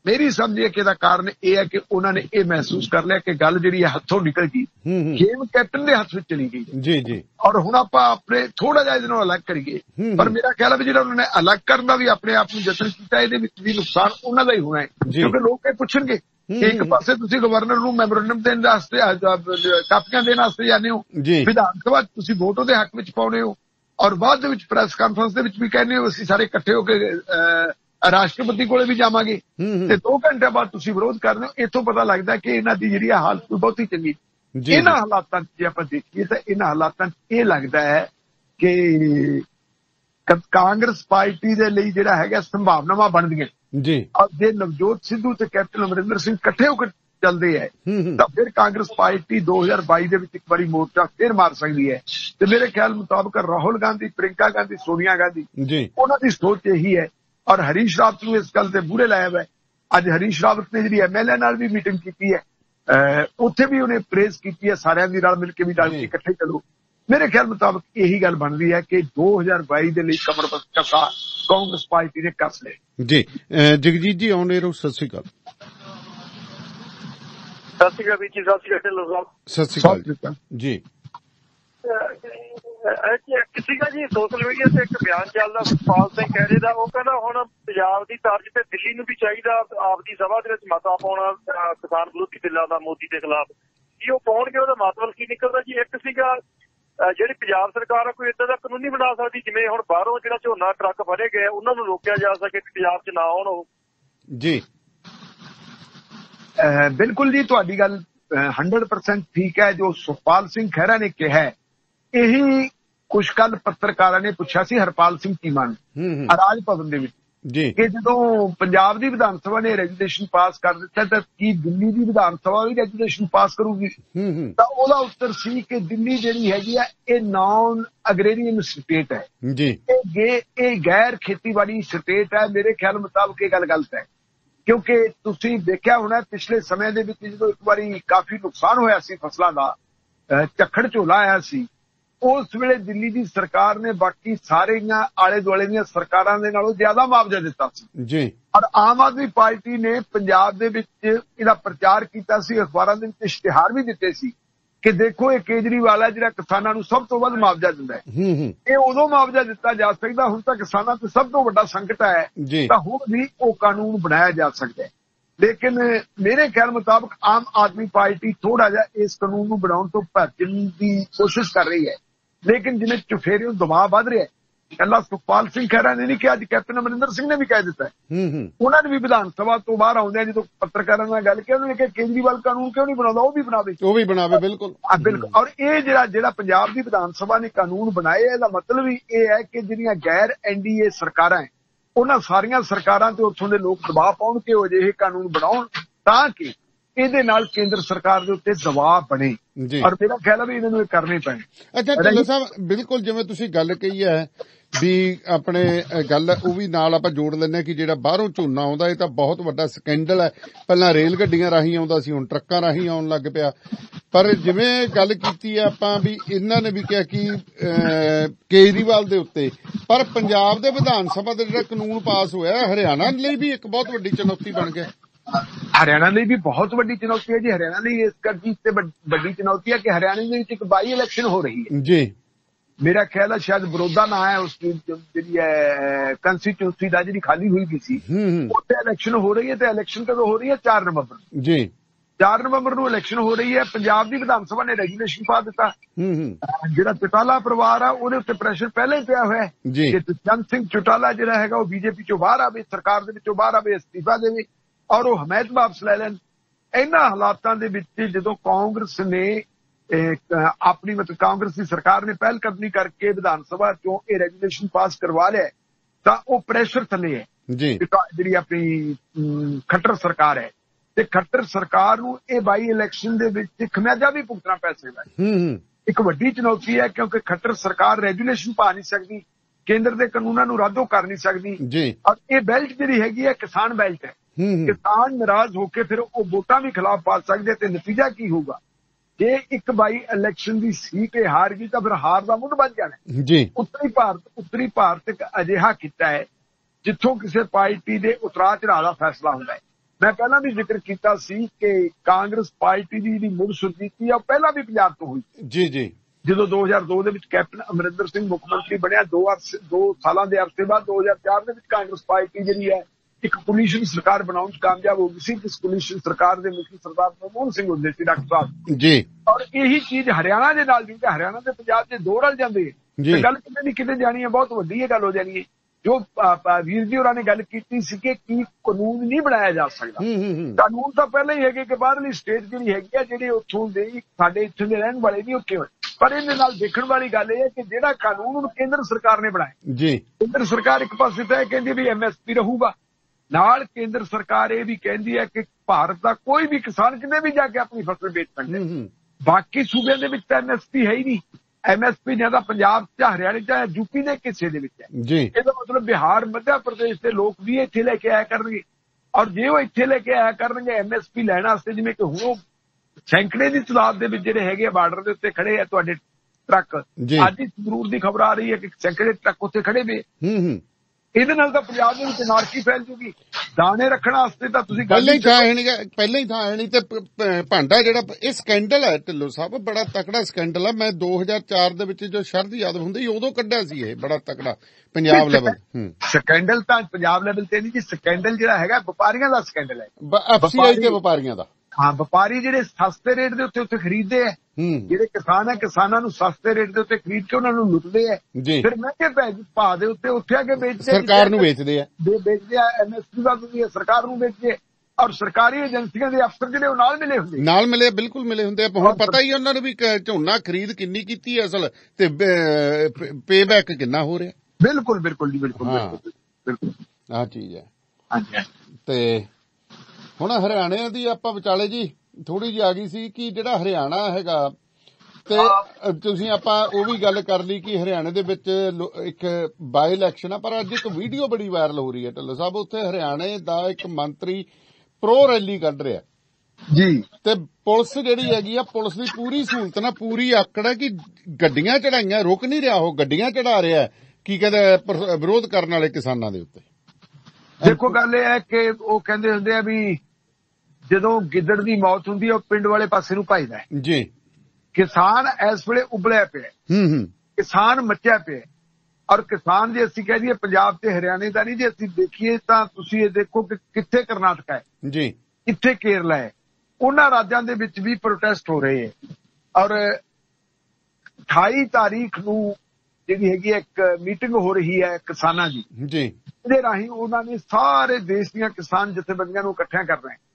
ਮੇਰੀ ਸਮਝੀਏ ਕਿ ਇਹਦਾ ਕਾਰਨ ਇਹ ਹੈ ਕਿ ਉਹਨਾਂ ਨੇ ਇਹ ਮਹਿਸੂਸ ਕਰ ਲਿਆ ਕਿ ਗੱਲ ਜਿਹੜੀ ਹੈ ਹੱਥੋਂ ਨਿਕਲ ਗਈ, ਗੇਮ ਕੈਪਟਨ ਦੇ ਹੱਥ ਵਿੱਚ ਚਲੀ ਗਈ ਜੀ ਜੀ। ਔਰ ਹੁਣ ਆਪਾਂ ਆਪਣੇ ਥੋੜਾ ਜਿਹਾ ਇਹਦੇ ਨਾਲ ਅਲੱਗ ਕਰੀਏ। ਪਰ ਮੇਰਾ ਖਿਆਲ ਹੈ ਵੀ ਜਿਹੜਾ ਉਹਨਾਂ ਨੇ ਅਲੱਗ ਕਰਨ ਦਾ ਵੀ ਆਪਣੇ ਆਪ ਨੂੰ ਯਤਨ ਕੀਤਾ, ਇਹਦੇ ਵਿੱਚ ਵੀ ਨੁਕਸਾਨ ਉਹਨਾਂ ਦਾ ਹੀ ਹੋਣਾ ਹੈ, ਕਿਉਂਕਿ ਲੋਕ ਇਹ ਪੁੱਛਣਗੇ ਕਿ ਇੱਕ ਪਾਸੇ ਤੁਸੀਂ ਗਵਰਨਰ ਨੂੰ ਮੈਮੋਰੰਡਮ ਦੇਣ ਵਾਸਤੇ, ਕਾਪੀਆਂ ਦੇਣ ਵਾਸਤੇ ਜਾਂਦੇ ਹੋ, ਵਿਧਾਨ ਸਭਾ ਤੁਸੀਂ ਵੋਟ ਉਹਦੇ ਹੱਕ ਵਿੱਚ ਪਾਉਣੇ ਹੋ, ਔਰ ਬਾਅਦ ਦੇ ਵਿੱਚ ਪ੍ਰੈਸ ਕਾਨਫਰੰਸ ਦੇ ਵਿੱਚ ਵੀ ਕਹਿੰਦੇ ਹੋ ਅਸੀਂ ਸਾਰੇ ਇਕੱਠੇ ਹੋ ਕੇ ਰਾਸ਼ਟਰਪਤੀ ਕੋਲੇ ਵੀ ਜਾਵਾਂਗੇ, ਤੇ 2 ਘੰਟੇ ਬਾਅਦ ਤੁਸੀਂ ਵਿਰੋਧ ਕਰਦੇ ਹੋ। ਇੱਥੋਂ ਪਤਾ ਲੱਗਦਾ ਕਿ ਇਹਨਾਂ ਦੀ ਜਿਹੜੀ ਹਾਲਤ ਬਹੁਤੀ ਚੰਗੀ। ਇਹਨਾਂ ਹਾਲਾਤਾਂ 'ਚ ਜੇ ਆਪਾਂ ਦੇਖੀਏ ਤਾਂ ਇਹਨਾਂ ਹਾਲਾਤਾਂ 'ਚ ਇਹ ਲੱਗਦਾ ਹੈ ਕਿ ਕਾਂਗਰਸ ਪਾਰਟੀ ਦੇ ਲਈ ਜਿਹੜਾ ਹੈਗਾ ਸੰਭਾਵਨਾਵਾਂ ਬਣਦੀਆਂ ਜੀ। ਔਰ ਜੇ ਨਵਜੋਤ ਸਿੱਧੂ ਤੇ ਕੈਪਟਨ ਅਮਰਿੰਦਰ ਸਿੰਘ ਇਕੱਠੇ ਹੋ ਕੇ ਚੱਲਦੇ ਹੈ ਤਾਂ ਫਿਰ ਕਾਂਗਰਸ ਪਾਰਟੀ 2022 ਦੇ ਵਿੱਚ ਇੱਕ ਵਾਰੀ ਮੋਰਚਾ ਫਿਰ ਮਾਰ ਸਕਦੀ ਹੈ। ਤੇ ਮੇਰੇ ਖਿਆਲ ਮੁਤਾਬਕ ਰਾਹੁਲ ਗਾਂਧੀ, ਪ੍ਰਿੰਕਾ ਗਾਂਧੀ, ਸੋਨੀਆ ਗਾਂਧੀ, ਉਹਨਾਂ ਦੀ ਸੋਚ ਇਹੀ ਹੈ। ਔਰ ਹਰੀਸ਼ ਰਾਵਤ ਨੂੰ ਇਸ ਗੱਲ ਤੇ ਬੁਰੇ ਲਾਇਆ ਹੋਇਆ। ਅੱਜ ਹਰੀਸ਼ ਰਾਵਤ ਨੇ ਜਿਹੜੀ MLA ਨਾਲ ਵੀ ਮੀਟਿੰਗ ਕੀਤੀ ਹੈ, ਉੱਥੇ ਵੀ ਉਹਨੇ ਪ੍ਰੇਜ਼ ਕੀਤੀ ਹੈ ਸਾਰਿਆਂ ਦੀ ਰਲ ਮਿਲ ਕੇ ਵੀ ਨਾਲ ਇਕੱਠੇ ਚੱਲੋ। ਮੇਰੇ ਖਿਆਲ ਮੁਤਾਬਕ ਇਹੀ ਗੱਲ ਬਣ ਰਹੀ ਹੈ ਕਿ 2022 ਦੇ ਲਈ ਕਮਰ ਕੱਸਾ ਕਾਂਗਰਸ ਪਾਰਟੀ ਨੇ ਕੱਸ ਲਿਆ ਜੀ। ਜਗਜੀਤ ਜੀ ਆਉਣੇ ਰਹੋ, ਸਤਿ ਸ਼੍ਰੀ ਅਕਾਲ। ਸਤਿ ਸ਼੍ਰੀ ਅਕਾਲ ਜੀ। ਸਤਿ ਸ਼੍ਰੀ ਅਕਾਲ ਜੀ। ਸੀਗਾ ਜੀ ਸੋਸ਼ਲ ਮੀਡੀਆ ਤੇ ਇੱਕ ਬਿਆਨ ਚੱਲਦਾ ਸੁਖਪਾਲ ਸਿੰਘ ਖਹਿਰੇ ਦਾ, ਉਹ ਕਹਿੰਦਾ ਹੁਣ ਪੰਜਾਬ ਦੀ ਤਰਜ਼ ਤੇ ਦਿੱਲੀ ਨੂੰ ਵੀ ਚਾਹੀਦਾ ਆਪਦੀ ਸਭਾ ਦੇ ਵਿੱਚ ਮਤਾ ਪਾਉਣਾ ਕਿਸਾਨ ਵਿਰੋਧੀ ਬਿੱਲਾਂ ਦਾ ਮੋਦੀ ਦੇ ਖਿਲਾਫ। ਕੀ ਉਹ ਪਾਉਣਗੇ? ਉਹਦਾ ਮਤਲਬ ਕੀ ਨਿਕਲਦਾ ਜੀ? ਇੱਕ ਸੀਗਾ ਜਿਹੜੀ ਪੰਜਾਬ ਸਰਕਾਰ ਆ ਕੋਈ ਏਦਾਂ ਦਾ ਕਾਨੂੰਨ ਨਹੀਂ ਬਣਾ ਸਕਦੀ ਜਿਵੇਂ ਹੁਣ ਬਾਹਰੋਂ ਜਿਹੜਾ ਝੋਨਾ ਟਰੱਕ ਫੜੇ ਗਏ ਉਹਨਾਂ ਨੂੰ ਰੋਕਿਆ ਜਾ ਸਕੇ, ਪੰਜਾਬ 'ਚ ਨਾ ਆਉਣ ਉਹ ਜੀ। ਬਿਲਕੁਲ ਜੀ, ਤੁਹਾਡੀ ਗੱਲ 100% ਠੀਕ ਹੈ। ਜੋ ਸੁਖਪਾਲ ਸਿੰਘ ਖਹਿਰਾ ਨੇ ਕਿਹਾ, ਇਹੀ ਕੁਝ ਕੱਲ ਪੱਤਰਕਾਰਾਂ ਨੇ ਪੁੱਛਿਆ ਸੀ ਹਰਪਾਲ ਸਿੰਘ ਚੀਮਾ ਨੂੰ ਰਾਜ ਭਵਨ ਦੇ ਵਿੱਚ ਕਿ ਜਦੋਂ ਪੰਜਾਬ ਦੀ ਵਿਧਾਨ ਸਭਾ ਨੇ ਰੈਜੂਲੇਸ਼ਨ ਪਾਸ ਕਰ ਦਿੱਤਾ ਤਾਂ ਕੀ ਦਿੱਲੀ ਦੀ ਵਿਧਾਨ ਸਭਾ ਵੀ ਰੈਜੂਲੇਸ਼ਨ ਪਾਸ ਕਰੂਗੀ? ਤਾਂ ਉਹਦਾ ਉੱਤਰ ਸੀ ਕਿ ਦਿੱਲੀ ਜਿਹੜੀ ਹੈਗੀ ਆ ਇਹ ਨਾਨ ਅਗਰੇਰੀਅਨ ਸਟੇਟ ਹੈ ਜੀ, ਇਹ ਗੈਰ ਖੇਤੀਬਾੜੀ ਸਟੇਟ ਹੈ। ਮੇਰੇ ਖਿਆਲ ਮੁਤਾਬਕ ਇਹ ਗੱਲ ਗਲਤ ਹੈ, ਕਿਉਂਕਿ ਤੁਸੀਂ ਦੇਖਿਆ ਹੋਣਾ ਪਿਛਲੇ ਸਮੇਂ ਦੇ ਵਿੱਚ ਜਦੋਂ ਇੱਕ ਵਾਰੀ ਕਾਫੀ ਨੁਕਸਾਨ ਹੋਇਆ ਸੀ ਫਸਲਾਂ ਦਾ, ਝੱਖੜ ਝੋਲਾ ਆਇਆ ਸੀ, ਉਸ ਵੇਲੇ ਦਿੱਲੀ ਦੀ ਸਰਕਾਰ ਨੇ ਬਾਕੀ ਸਾਰੀਆਂ ਆਲੇ ਦੁਆਲੇ ਦੀਆਂ ਸਰਕਾਰਾਂ ਦੇ ਨਾਲੋਂ ਜ਼ਿਆਦਾ ਮੁਆਵਜ਼ਾ ਦਿੱਤਾ ਸੀ ਜੀ। ਔਰ ਆਮ ਆਦਮੀ ਪਾਰਟੀ ਨੇ ਪੰਜਾਬ ਦੇ ਵਿੱਚ ਇਹਦਾ ਪ੍ਰਚਾਰ ਕੀਤਾ ਸੀ, ਅਖਬਾਰਾਂ ਦੇ ਵਿੱਚ ਇਸ਼ਤਿਹਾਰ ਵੀ ਦਿੱਤੇ ਸੀ ਕਿ ਦੇਖੋ ਇਹ ਕੇਜਰੀਵਾਲ ਹੈ ਜਿਹੜਾ ਕਿਸਾਨਾਂ ਨੂੰ ਸਭ ਤੋਂ ਵੱਧ ਮੁਆਵਜ਼ਾ ਦਿੰਦਾ ਹੈ। ਇਹ ਉਦੋਂ ਮੁਆਵਜ਼ਾ ਦਿੱਤਾ ਜਾ ਸਕਦਾ, ਹੁਣ ਤਾਂ ਕਿਸਾਨਾਂ ਤੇ ਸਭ ਤੋਂ ਵੱਡਾ ਸੰਕਟ ਹੈ, ਤਾਂ ਹੁਣ ਵੀ ਉਹ ਕਾਨੂੰਨ ਬਣਾਇਆ ਜਾ ਸਕਦਾ ਹੈ। ਲੇਕਿਨ ਮੇਰੇ ਖਿਆਲ ਮੁਤਾਬਕ ਆਮ ਆਦਮੀ ਪਾਰਟੀ ਥੋੜਾ ਜਿਹਾ ਇਸ ਕਾਨੂੰਨ ਨੂੰ ਬਣਾਉਣ ਤੋਂ ਭੱਜਣ ਦੀ ਕੋਸ਼ਿਸ਼ ਕਰ ਰਹੀ ਹੈ, ਲੇਕਿਨ ਜਿਵੇਂ ਚੁਫੇਰੇ ਨੂੰ ਦਬਾਅ ਵੱਧ ਰਿਹਾ। ਕੱਲਾ ਸੁਖਪਾਲ ਸਿੰਘ ਖਹਿਰਾ ਨੇ ਨਹੀਂ ਕਿਹਾ, ਅੱਜ ਕੈਪਟਨ ਅਮਰਿੰਦਰ ਸਿੰਘ ਨੇ ਵੀ ਕਹਿ ਦਿੱਤਾ। ਉਹਨਾਂ ਨੇ ਵੀ ਵਿਧਾਨ ਸਭਾ ਤੋਂ ਬਾਹਰ ਆਉਂਦੇ ਜਦੋਂ ਪੱਤਰਕਾਰਾਂ ਨਾਲ ਗੱਲ ਕੀਤੀ, ਉਹਨਾਂ ਨੇ ਕਿਹਾ ਕੇਜਰੀਵਾਲ ਕਾਨੂੰਨ ਕਿਉਂ ਨਹੀਂ ਬਣਾਉਂਦਾ, ਉਹ ਵੀ ਬਣਾਵੇ। ਬਿਲਕੁਲ। ਔਰ ਇਹ ਜਿਹੜਾ ਪੰਜਾਬ ਦੀ ਵਿਧਾਨ ਸਭਾ ਨੇ ਕਾਨੂੰਨ ਬਣਾਏ, ਇਹਦਾ ਮਤਲਬ ਵੀ ਇਹ ਹੈ ਕਿ ਜਿਹੜੀਆਂ ਗੈਰ NDA ਸਰਕਾਰਾਂ ਹੈ ਉਹਨਾਂ ਸਾਰੀਆਂ ਸਰਕਾਰਾਂ ਤੇ ਉੱਥੋਂ ਦੇ ਲੋਕ ਦਬਾਅ ਪਾਉਣ ਕਿ ਉਹ ਅਜਿਹੇ ਕਾਨੂੰਨ ਬਣਾਉਣ ਤਾਂ ਕਿ ਇਹਦੇ ਨਾਲ ਕੇਂਦਰ ਸਰਕਾਰ ਦੇ ਉੱਤੇ ਦਬਾਅ ਬਣੇ। ਔਰ ਮੇਰਾ ਖਿਆਲ ਹੈ ਵੀ ਇਹਨਾਂ ਨੂੰ ਇਹ ਕਰਨੇ ਪੈਣੇ। ਅੱਛਾ ਢਿੱਲੋਂ ਸਾਹਿਬ, ਬਿਲਕੁਲ ਜਿਵੇਂ ਤੁਸੀਂ ਗੱਲ ਕਹੀ ਹੈ ਵੀ ਆਪਣੇ ਗੱਲ ਉਹ ਵੀ ਨਾਲ ਆਪਾਂ ਜੋੜ ਲੈਂਦੇ ਹਾਂ ਕਿ ਜਿਹੜਾ ਬਾਹਰੋਂ ਝੋਨਾ ਆਉਂਦਾ ਇਹ ਤਾਂ ਬਹੁਤ ਵੱਡਾ ਸਕੈਂਡਲ ਹੈ। ਪਹਿਲਾਂ ਰੇਲ ਗੱਡੀਆਂ ਰਾਹੀਂ ਆਉਂਦਾ ਸੀ, ਹੁਣ ਟਰੱਕਾਂ ਰਾਹੀਂ ਆਉਣ ਲੱਗ ਪਿਆ। ਪਰ ਜਿਵੇਂ ਗੱਲ ਕੀਤੀ ਹੈ ਆਪਾਂ ਵੀ ਇਹਨਾਂ ਨੇ ਵੀ ਕਿਹਾ ਕਿ ਕੇਜਰੀਵਾਲ ਦੇ ਉੱਤੇ, ਪਰ ਪੰਜਾਬ ਦੇ ਵਿਧਾਨ ਸਭਾ ਦਾ ਜਿਹੜਾ ਕਾਨੂੰਨ ਪਾਸ ਹੋਇਆ ਹਰਿਆਣਾ ਲਈ ਵੀ ਇੱਕ ਬਹੁਤ ਵੱਡੀ ਚੁਣੌਤੀ ਬਣ ਗਿਆ। ਹਰਿਆਣਾ ਲਈ ਵੀ ਬਹੁਤ ਵੱਡੀ ਚੁਣੌਤੀ ਹੈ ਜੀ। ਹਰਿਆਣਾ ਲਈ ਇਸ ਕਰਕੇ ਵੱਡੀ ਚੁਣੌਤੀ ਹੈ ਕਿ ਹਰਿਆਣੇ ਦੇ ਵਿੱਚ ਇੱਕ ਬਾਈ ਇਲੈਕਸ਼ਨ ਹੋ ਰਹੀ ਹੈ ਜੀ। ਮੇਰਾ ਖਿਆਲ ਹੈ ਸ਼ਾਇਦ ਬਰੋਦਾ ਨਾ ਹੈ ਉਸ ਜਿਹੜੀ ਹੈ ਕੰਸਟੀਚੂਐਂਸੀ ਦਾ, ਜਿਹੜੀ ਖਾਲੀ ਹੋਈ ਵੀ ਸੀ, ਉੱਥੇ ਇਲੈਕਸ਼ਨ ਹੋ ਰਹੀ ਹੈ। ਤੇ ਇਲੈਕਸ਼ਨ ਕਦੋਂ ਹੋ ਰਹੀ ਹੈ? 4 ਨਵੰਬਰ ਜੀ। 4 ਨਵੰਬਰ ਨੂੰ ਇਲੈਕਸ਼ਨ ਹੋ ਰਹੀ ਹੈ। ਪੰਜਾਬ ਦੀ ਵਿਧਾਨ ਸਭਾ ਨੇ ਰੈਗੂਲੇਸ਼ਨ ਪਾ ਦਿੱਤਾ। ਜਿਹੜਾ ਚੌਟਾਲਾ ਪਰਿਵਾਰ ਆ ਉਹਦੇ ਉੱਤੇ ਪ੍ਰੈਸ਼ਰ ਪਹਿਲਾਂ ਹੀ ਪਿਆ ਹੋਇਆ ਕਿ ਜੰਗ ਸਿੰਘ ਚੌਟਾਲਾ ਜਿਹੜਾ ਹੈਗਾ ਉਹ BJP ਚੋਂ ਬਾਹਰ ਆਵੇ, ਸਰਕਾਰ ਦੇ ਵਿੱਚੋਂ ਬਾਹਰ ਆਵੇ, ਅਸਤੀਫਾ ਦੇਵੇ ਔਰ ਉਹ ਹਮਾਇਤ ਵਾਪਸ ਲੈ ਲੈਣ। ਇਹਨਾਂ ਹਾਲਾਤਾਂ ਦੇ ਵਿੱਚ ਜਦੋਂ ਕਾਂਗਰਸ ਨੇ ਆਪਣੀ ਕਾਂਗਰਸ ਦੀ ਸਰਕਾਰ ਨੇ ਪਹਿਲ ਕਦਮੀ ਕਰਕੇ ਵਿਧਾਨ ਸਭਾ ਚੋਂ ਇਹ ਰੈਗੂਲੇਸ਼ਨ ਪਾਸ ਕਰਵਾ ਲਿਆ ਤਾਂ ਉਹ ਪ੍ਰੈਸ਼ਰ ਥੱਲੇ ਹੈ ਜਿਹੜੀ ਆਪਣੀ ਖੱਟਰ ਸਰਕਾਰ ਹੈ। ਤੇ ਖੱਟਰ ਸਰਕਾਰ ਨੂੰ ਇਹ ਬਾਈ ਇਲੈਕਸ਼ਨ ਦੇ ਵਿੱਚ ਖਮਿਆਜਾ ਵੀ ਭੁਗਤਣਾ ਪੈ ਸਕਦਾ ਹੈ। ਇੱਕ ਵੱਡੀ ਚੁਣੌਤੀ ਹੈ ਕਿਉਂਕਿ ਖੱਟਰ ਸਰਕਾਰ ਰੈਗੂਲੇਸ਼ਨ ਪਾ ਨਹੀਂ ਸਕਦੀ, ਕੇਂਦਰ ਦੇ ਕਾਨੂੰਨਾਂ ਨੂੰ ਰੱਦ ਕਰ ਨਹੀਂ ਸਕਦੀ। ਔਰ ਇਹ ਬੈਲਟ ਜਿਹੜੀ ਹੈਗੀ ਹੈ ਕਿਸਾਨ ਬੈਲਟ ਹੈ। ਕਿਸਾਨ ਨਾਰਾਜ਼ ਹੋ ਕੇ ਫਿਰ ਉਹ ਵੋਟਾਂ ਵੀ ਖਿਲਾਫ ਪਾ ਸਕਦੇ ਤੇ ਨਤੀਜਾ ਕੀ ਹੋਊਗਾ? ਜੇ ਇੱਕ ਬਾਈ ਇਲੈਕਸ਼ਨ ਦੀ ਸੀਟ ਹਾਰ ਗਈ ਤਾਂ ਫਿਰ ਹਾਰ ਦਾ ਮੁੱਢ ਬਣ ਜਾਣਾ ਜੀ। ਉੱਤਰੀ ਭਾਰਤ ਇੱਕ ਅਜਿਹਾ ਕੀਤਾ ਹੈ ਜਿੱਥੋਂ ਕਿਸੇ ਪਾਰਟੀ ਦੇ ਉਤਰਾਅ ਚੜਾਅ ਦਾ ਫੈਸਲਾ ਹੁੰਦਾ ਹੈ। ਮੈਂ ਪਹਿਲਾਂ ਵੀ ਜ਼ਿਕਰ ਕੀਤਾ ਸੀ ਕਿ ਕਾਂਗਰਸ ਪਾਰਟੀ ਦੀ ਜਿਹੜੀ ਮੁੜ ਸੁਰਜੀਤੀ ਆ ਉਹ ਪਹਿਲਾਂ ਵੀ ਪੰਜਾਬ ਤੋਂ ਹੋਈ। ਜੀ ਜੀ। ਜਦੋਂ 2002 ਦੇ ਵਿੱਚ ਕੈਪਟਨ ਅਮਰਿੰਦਰ ਸਿੰਘ ਮੁੱਖ ਮੰਤਰੀ ਬਣਿਆ, 2 ਸਾਲਾਂ ਦੇ ਅਰਸੇ ਬਾਅਦ 2004 ਦੇ ਵਿੱਚ ਕਾਂਗਰਸ ਪਾਰਟੀ ਜਿਹੜੀ ਹੈ ਇੱਕ ਕੋਲੀਸ਼ਨ ਸਰਕਾਰ ਬਣਾਉਣ 'ਚ ਕਾਮਯਾਬ ਹੋ ਗਈ ਸੀ। ਜਿਸ ਕੋਲੀਸ਼ਨ ਸਰਕਾਰ ਦੇ ਮੁਖੀ ਸਰਦਾਰ ਮਨਮੋਹਨ ਸਿੰਘ ਹੁੰਦੇ ਸੀ, ਡਾਕਟਰ ਸਾਹਿਬ ਜੀ। ਔਰ ਇਹੀ ਚੀਜ਼ ਹਰਿਆਣਾ ਦੇ ਨਾਲ ਵੀ, ਹਰਿਆਣਾ ਤੇ ਪੰਜਾਬ 'ਚ ਦੋ ਰਲ ਜਾਂਦੇ ਤੇ ਗੱਲ ਕਿਤੇ ਨਹੀਂ ਕਿਤੇ ਜਾਣੀ ਹੈ, ਬਹੁਤ ਵੱਡੀ ਇਹ ਗੱਲ ਹੋ ਜਾਣੀ ਹੈ। ਜੋ ਵੀਰ ਜੀ ਹੋਰਾਂ ਨੇ ਗੱਲ ਕੀਤੀ ਸੀ ਕਿ ਕੀ ਕਾਨੂੰਨ ਨਹੀਂ ਬਣਾਇਆ ਜਾ ਸਕਦਾ। ਕਾਨੂੰਨ ਤਾਂ ਪਹਿਲਾਂ ਹੀ ਹੈਗੇ ਕਿ ਬਾਹਰਲੀ ਸਟੇਟ ਜਿਹੜੀ ਹੈਗੀ ਆ, ਜਿਹੜੇ ਉੱਥੋਂ ਦੇ ਸਾਡੇ ਇੱਥੋਂ ਦੇ ਰਹਿਣ ਵਾਲੇ ਨਹੀਂ ਉੱਥੇ ਹੋਏ। ਪਰ ਇਹਦੇ ਨਾਲ ਦੇਖਣ ਵਾਲੀ ਗੱਲ ਇਹ ਹੈ ਕਿ ਜਿਹੜਾ ਕਾਨੂੰਨ ਉਹਨੂੰ ਕੇਂਦਰ ਸਰਕਾਰ ਨੇ ਬਣਾਇਆ ਜੀ। ਕੇਂਦਰ ਸਰਕਾਰ ਇੱਕ ਪਾਸੇ ਤਾਂ ਇਹ ਕਹਿੰਦੀ ਵੀ MSP ਰਹੂਗਾ, ਨਾਲ ਕੇਂਦਰ ਸਰਕਾਰ ਇਹ ਵੀ ਕਹਿੰਦੀ ਹੈ ਕਿ ਭਾਰਤ ਦਾ ਕੋਈ ਵੀ ਕਿਸਾਨ ਕਿਤੇ ਵੀ ਜਾ ਕੇ ਆਪਣੀ ਫਸਲ ਵੇਚ ਸਕਦਾ। ਬਾਕੀ ਸੂਬਿਆਂ ਦੇ ਵਿੱਚ ਤਾਂ MSP ਹੈ ਹੀ ਨਹੀਂ। MSP ਜਾਂ ਤਾਂ ਪੰਜਾਬ 'ਚ, ਹਰਿਆਣੇ 'ਚ, ਯੂਪੀ ਦੇ ਕਿਸੇ ਦੇ ਵਿੱਚ ਹੈ ਜੀ। ਇਹਦਾ ਮਤਲਬ ਬਿਹਾਰ, ਮੱਧ ਪ੍ਰਦੇਸ਼ ਦੇ ਲੋਕ ਵੀ ਇੱਥੇ ਲੈ ਕੇ ਆਇਆ ਕਰਨਗੇ। ਔਰ ਜੇ ਉਹ ਇੱਥੇ ਲੈ ਕੇ ਆਇਆ ਕਰਨਗੇ MSP ਲੈਣ ਵਾਸਤੇ, ਜਿਵੇਂ ਕਿ ਹੁਣ ਉਹ ਸੈਂਕੜੇ ਦੀ ਤਾਦਾਦ ਦੇ ਵਿੱਚ ਜਿਹੜੇ ਹੈਗੇ ਆ ਬਾਰਡਰ ਦੇ ਉੱਤੇ ਖੜੇ ਆ ਤੁਹਾਡੇ ਟਰੱਕ, ਅੱਜ ਹੀ ਸੰਗਰੂਰ ਦੀ ਖਬਰ ਆ ਰਹੀ ਹੈ ਕਿ ਸੈਂਕੜੇ ਟਰੱਕ ਉੱਥੇ ਖੜੇ ਵੇ। ਇਹਦੇ ਨਾਲ ਤਾਂ ਪੰਜਾਬ ਦੇ ਵਿੱਚ ਅਨਾਰਕੀ ਫੈਲ ਜੂਗੀ। ਦਾਣੇ ਰੱਖਣ ਵਾਸਤੇ ਤਾਂ ਤੁਸੀਂ ਪਹਿਲਾਂ ਹੀ ਥਾਂ ਹੈ ਨਹੀਂ ਤੇ ਭਾਂਡਾ ਜਿਹੜਾ ਇਹ ਸਕੈਂਡਲ ਹੈ ਢਿੱਲੋਂ ਸਾਹਿਬ, ਬੜਾ ਤਕੜਾ ਸਕੈਂਡਲ ਹੈ। ਮੈਂ 2004 ਦੇ ਵਿੱਚ ਜੋ ਸ਼ਰਦ ਯਾਦਵ ਹੁੰਦੀ ਉਦੋਂ ਕੱਢਿਆ ਸੀ ਇਹ ਬੜਾ ਤਕੜਾ ਪੰਜਾਬ ਲੈਵਲ। ਸਕੈਂਡਲ ਤਾਂ ਪੰਜਾਬ ਲੈਵਲ ਤੇ ਨਹੀਂ ਜੀ, ਸਕੈਂਡਲ ਜਿਹੜਾ ਹੈਗਾ ਵਪਾਰੀਆਂ ਦਾ ਸਕੈਂਡਲ ਹੈ, FCI ਦੇ ਵਪਾਰੀਆਂ ਦਾ। ਹਾਂ, ਵਪਾਰੀ ਜਿਹੜੇ ਸਸਤੇ ਰੇਟ ਦੇ ਉੱਤੇ ਖਰੀਦਦੇ ਆ, ਜਿਹੜੇ ਕਿਸਾਨ ਹੈ ਕਿਸਾਨਾਂ ਨੂੰ ਸਸਤੇ ਰੇਟ ਦੇ ਉੱਤੇ ਖਰੀਦ ਕੇ ਉਹਨਾਂ ਨੂੰ ਲੁੱਟਦੇ ਆ, ਫਿਰ ਮਹਿੰਗੇ ਭਾਅ ਦੇ ਉੱਤੇ ਆ ਕੇ ਵੇਚਦੇ, ਸਰਕਾਰ ਨੂੰ ਵੇਚਦੇ ਆ MSP ਦਾ ਸਰਕਾਰ ਨੂੰ ਵੇਚਦੇ। ਔਰ ਸਰਕਾਰੀ ਏਜੰਸੀਆਂ ਦੇ ਅਫਸਰ ਜਿਹੜੇ ਉਹ ਨਾਲ ਮਿਲੇ ਬਿਲਕੁਲ ਮਿਲੇ ਹੁੰਦੇ ਆ। ਹੁਣ ਪਤਾ ਹੀ ਉਹਨਾਂ ਨੂੰ ਵੀ ਝੋਨਾ ਖਰੀਦ ਕਿੰਨੀ ਕੀਤੀ ਹੈ ਅਸਲ ਤੇ ਪੇਬੈਕ ਕਿੰਨਾ ਹੋ ਰਿਹਾ। ਬਿਲਕੁਲ ਬਿਲਕੁਲ ਜੀ, ਬਿਲਕੁਲ ਆਹ ਚੀਜ਼ ਹੈ। ਤੇ ਹੁਣ ਹਰਿਆਣੇ ਦੀ ਆਪਾਂ ਵਿਚਾਲੇ ਜੀ ਥੋੜੀ ਜਿਹੀ ਆ ਗਈ ਸੀ ਕਿ ਜਿਹੜਾ ਹਰਿਆਣਾ ਹੈਗਾ, ਤੇ ਤੁਸੀਂ ਆਪਾਂ ਉਹ ਵੀ ਗੱਲ ਕਰ ਲਈ ਕਿ ਹਰਿਆਣੇ ਦੇ ਵਿੱਚ ਇੱਕ ਬਾਈ ਇਲੈਕਸ਼ਨ ਆ। ਪਰ ਅੱਜ ਇੱਕ ਵੀਡੀਓ ਬੜੀ ਵਾਇਰਲ ਹੋ ਰਹੀ ਹੈ ਢਿੱਲੋਂ ਸਾਹਿਬ, ਉੱਥੇ ਹਰਿਆਣੇ ਦਾ ਇੱਕ ਮੰਤਰੀ ਪ੍ਰੋ ਰੈਲੀ ਕੱਢ ਰਿਹਾ ਜੀ। ਤੇ ਪੁਲਿਸ ਜਿਹੜੀ ਹੈਗੀ ਆ, ਪੁਲਿਸ ਦੀ ਪੂਰੀ ਸਹੂਲਤ ਨਾਲ ਪੂਰੀ ਆਕੜ ਹੈ ਕਿ ਗੱਡੀਆਂ ਚੜਾਈਆਂ, ਰੁਕ ਨਹੀਂ ਰਿਹਾ, ਉਹ ਗੱਡੀਆਂ ਚੜਾ ਰਿਹਾ ਕੀ ਕਹਿੰਦੇ ਵਿਰੋਧ ਕਰਨ ਵਾਲੇ ਕਿਸਾਨਾਂ ਦੇ ਉੱਤੇ। ਦੇਖੋ ਗੱਲ ਇਹ ਹੈ ਕਿ ਉਹ ਕਹਿੰਦੇ ਹੁੰਦੇ ਆ ਵੀ ਜਦੋਂ ਗਿੱਦੜ ਦੀ ਮੌਤ ਹੁੰਦੀ ਹੈ ਉਹ ਪਿੰਡ ਵਾਲੇ ਪਾਸੇ ਨੂੰ ਭੱਜਦਾ ਹੈ ਜੀ। ਕਿਸਾਨ ਇਸ ਵੇਲੇ ਉਬਲਿਆ ਪਿਆ, ਕਿਸਾਨ ਮੱਚਿਆ ਪਿਆ। ਔਰ ਕਿਸਾਨ ਜੇ ਅਸੀਂ ਕਹਿ ਦਈਏ ਪੰਜਾਬ ਤੇ ਹਰਿਆਣੇ ਦਾ ਨਹੀਂ, ਜੇ ਅਸੀਂ ਦੇਖੀਏ ਤਾਂ ਤੁਸੀਂ ਇਹ ਦੇਖੋ ਕਿ ਕਿੱਥੇ ਕਰਨਾਟਕਾ ਹੈ ਜੀ, ਕਿੱਥੇ ਕੇਰਲਾ ਹੈ, ਉਹਨਾਂ ਰਾਜਾਂ ਦੇ ਵਿੱਚ ਵੀ ਪ੍ਰੋਟੈਸਟ ਹੋ ਰਹੇ ਹੈ। ਔਰ 28 ਤਾਰੀਖ ਨੂੰ ਜਿਹੜੀ ਹੈਗੀ ਇੱਕ ਮੀਟਿੰਗ ਹੋ ਰਹੀ ਹੈ ਕਿਸਾਨਾਂ ਦੀ ਜੀ, ਇਹਦੇ ਰਾਹੀਂ ਉਹਨਾਂ ਨੇ ਸਾਰੇ ਦੇਸ਼ ਦੀਆਂ ਕਿਸਾਨ ਜਥੇਬੰਦੀਆਂ ਨੂੰ ਇਕੱਠਿਆਂ ਕਰਨਾ ਹੈ।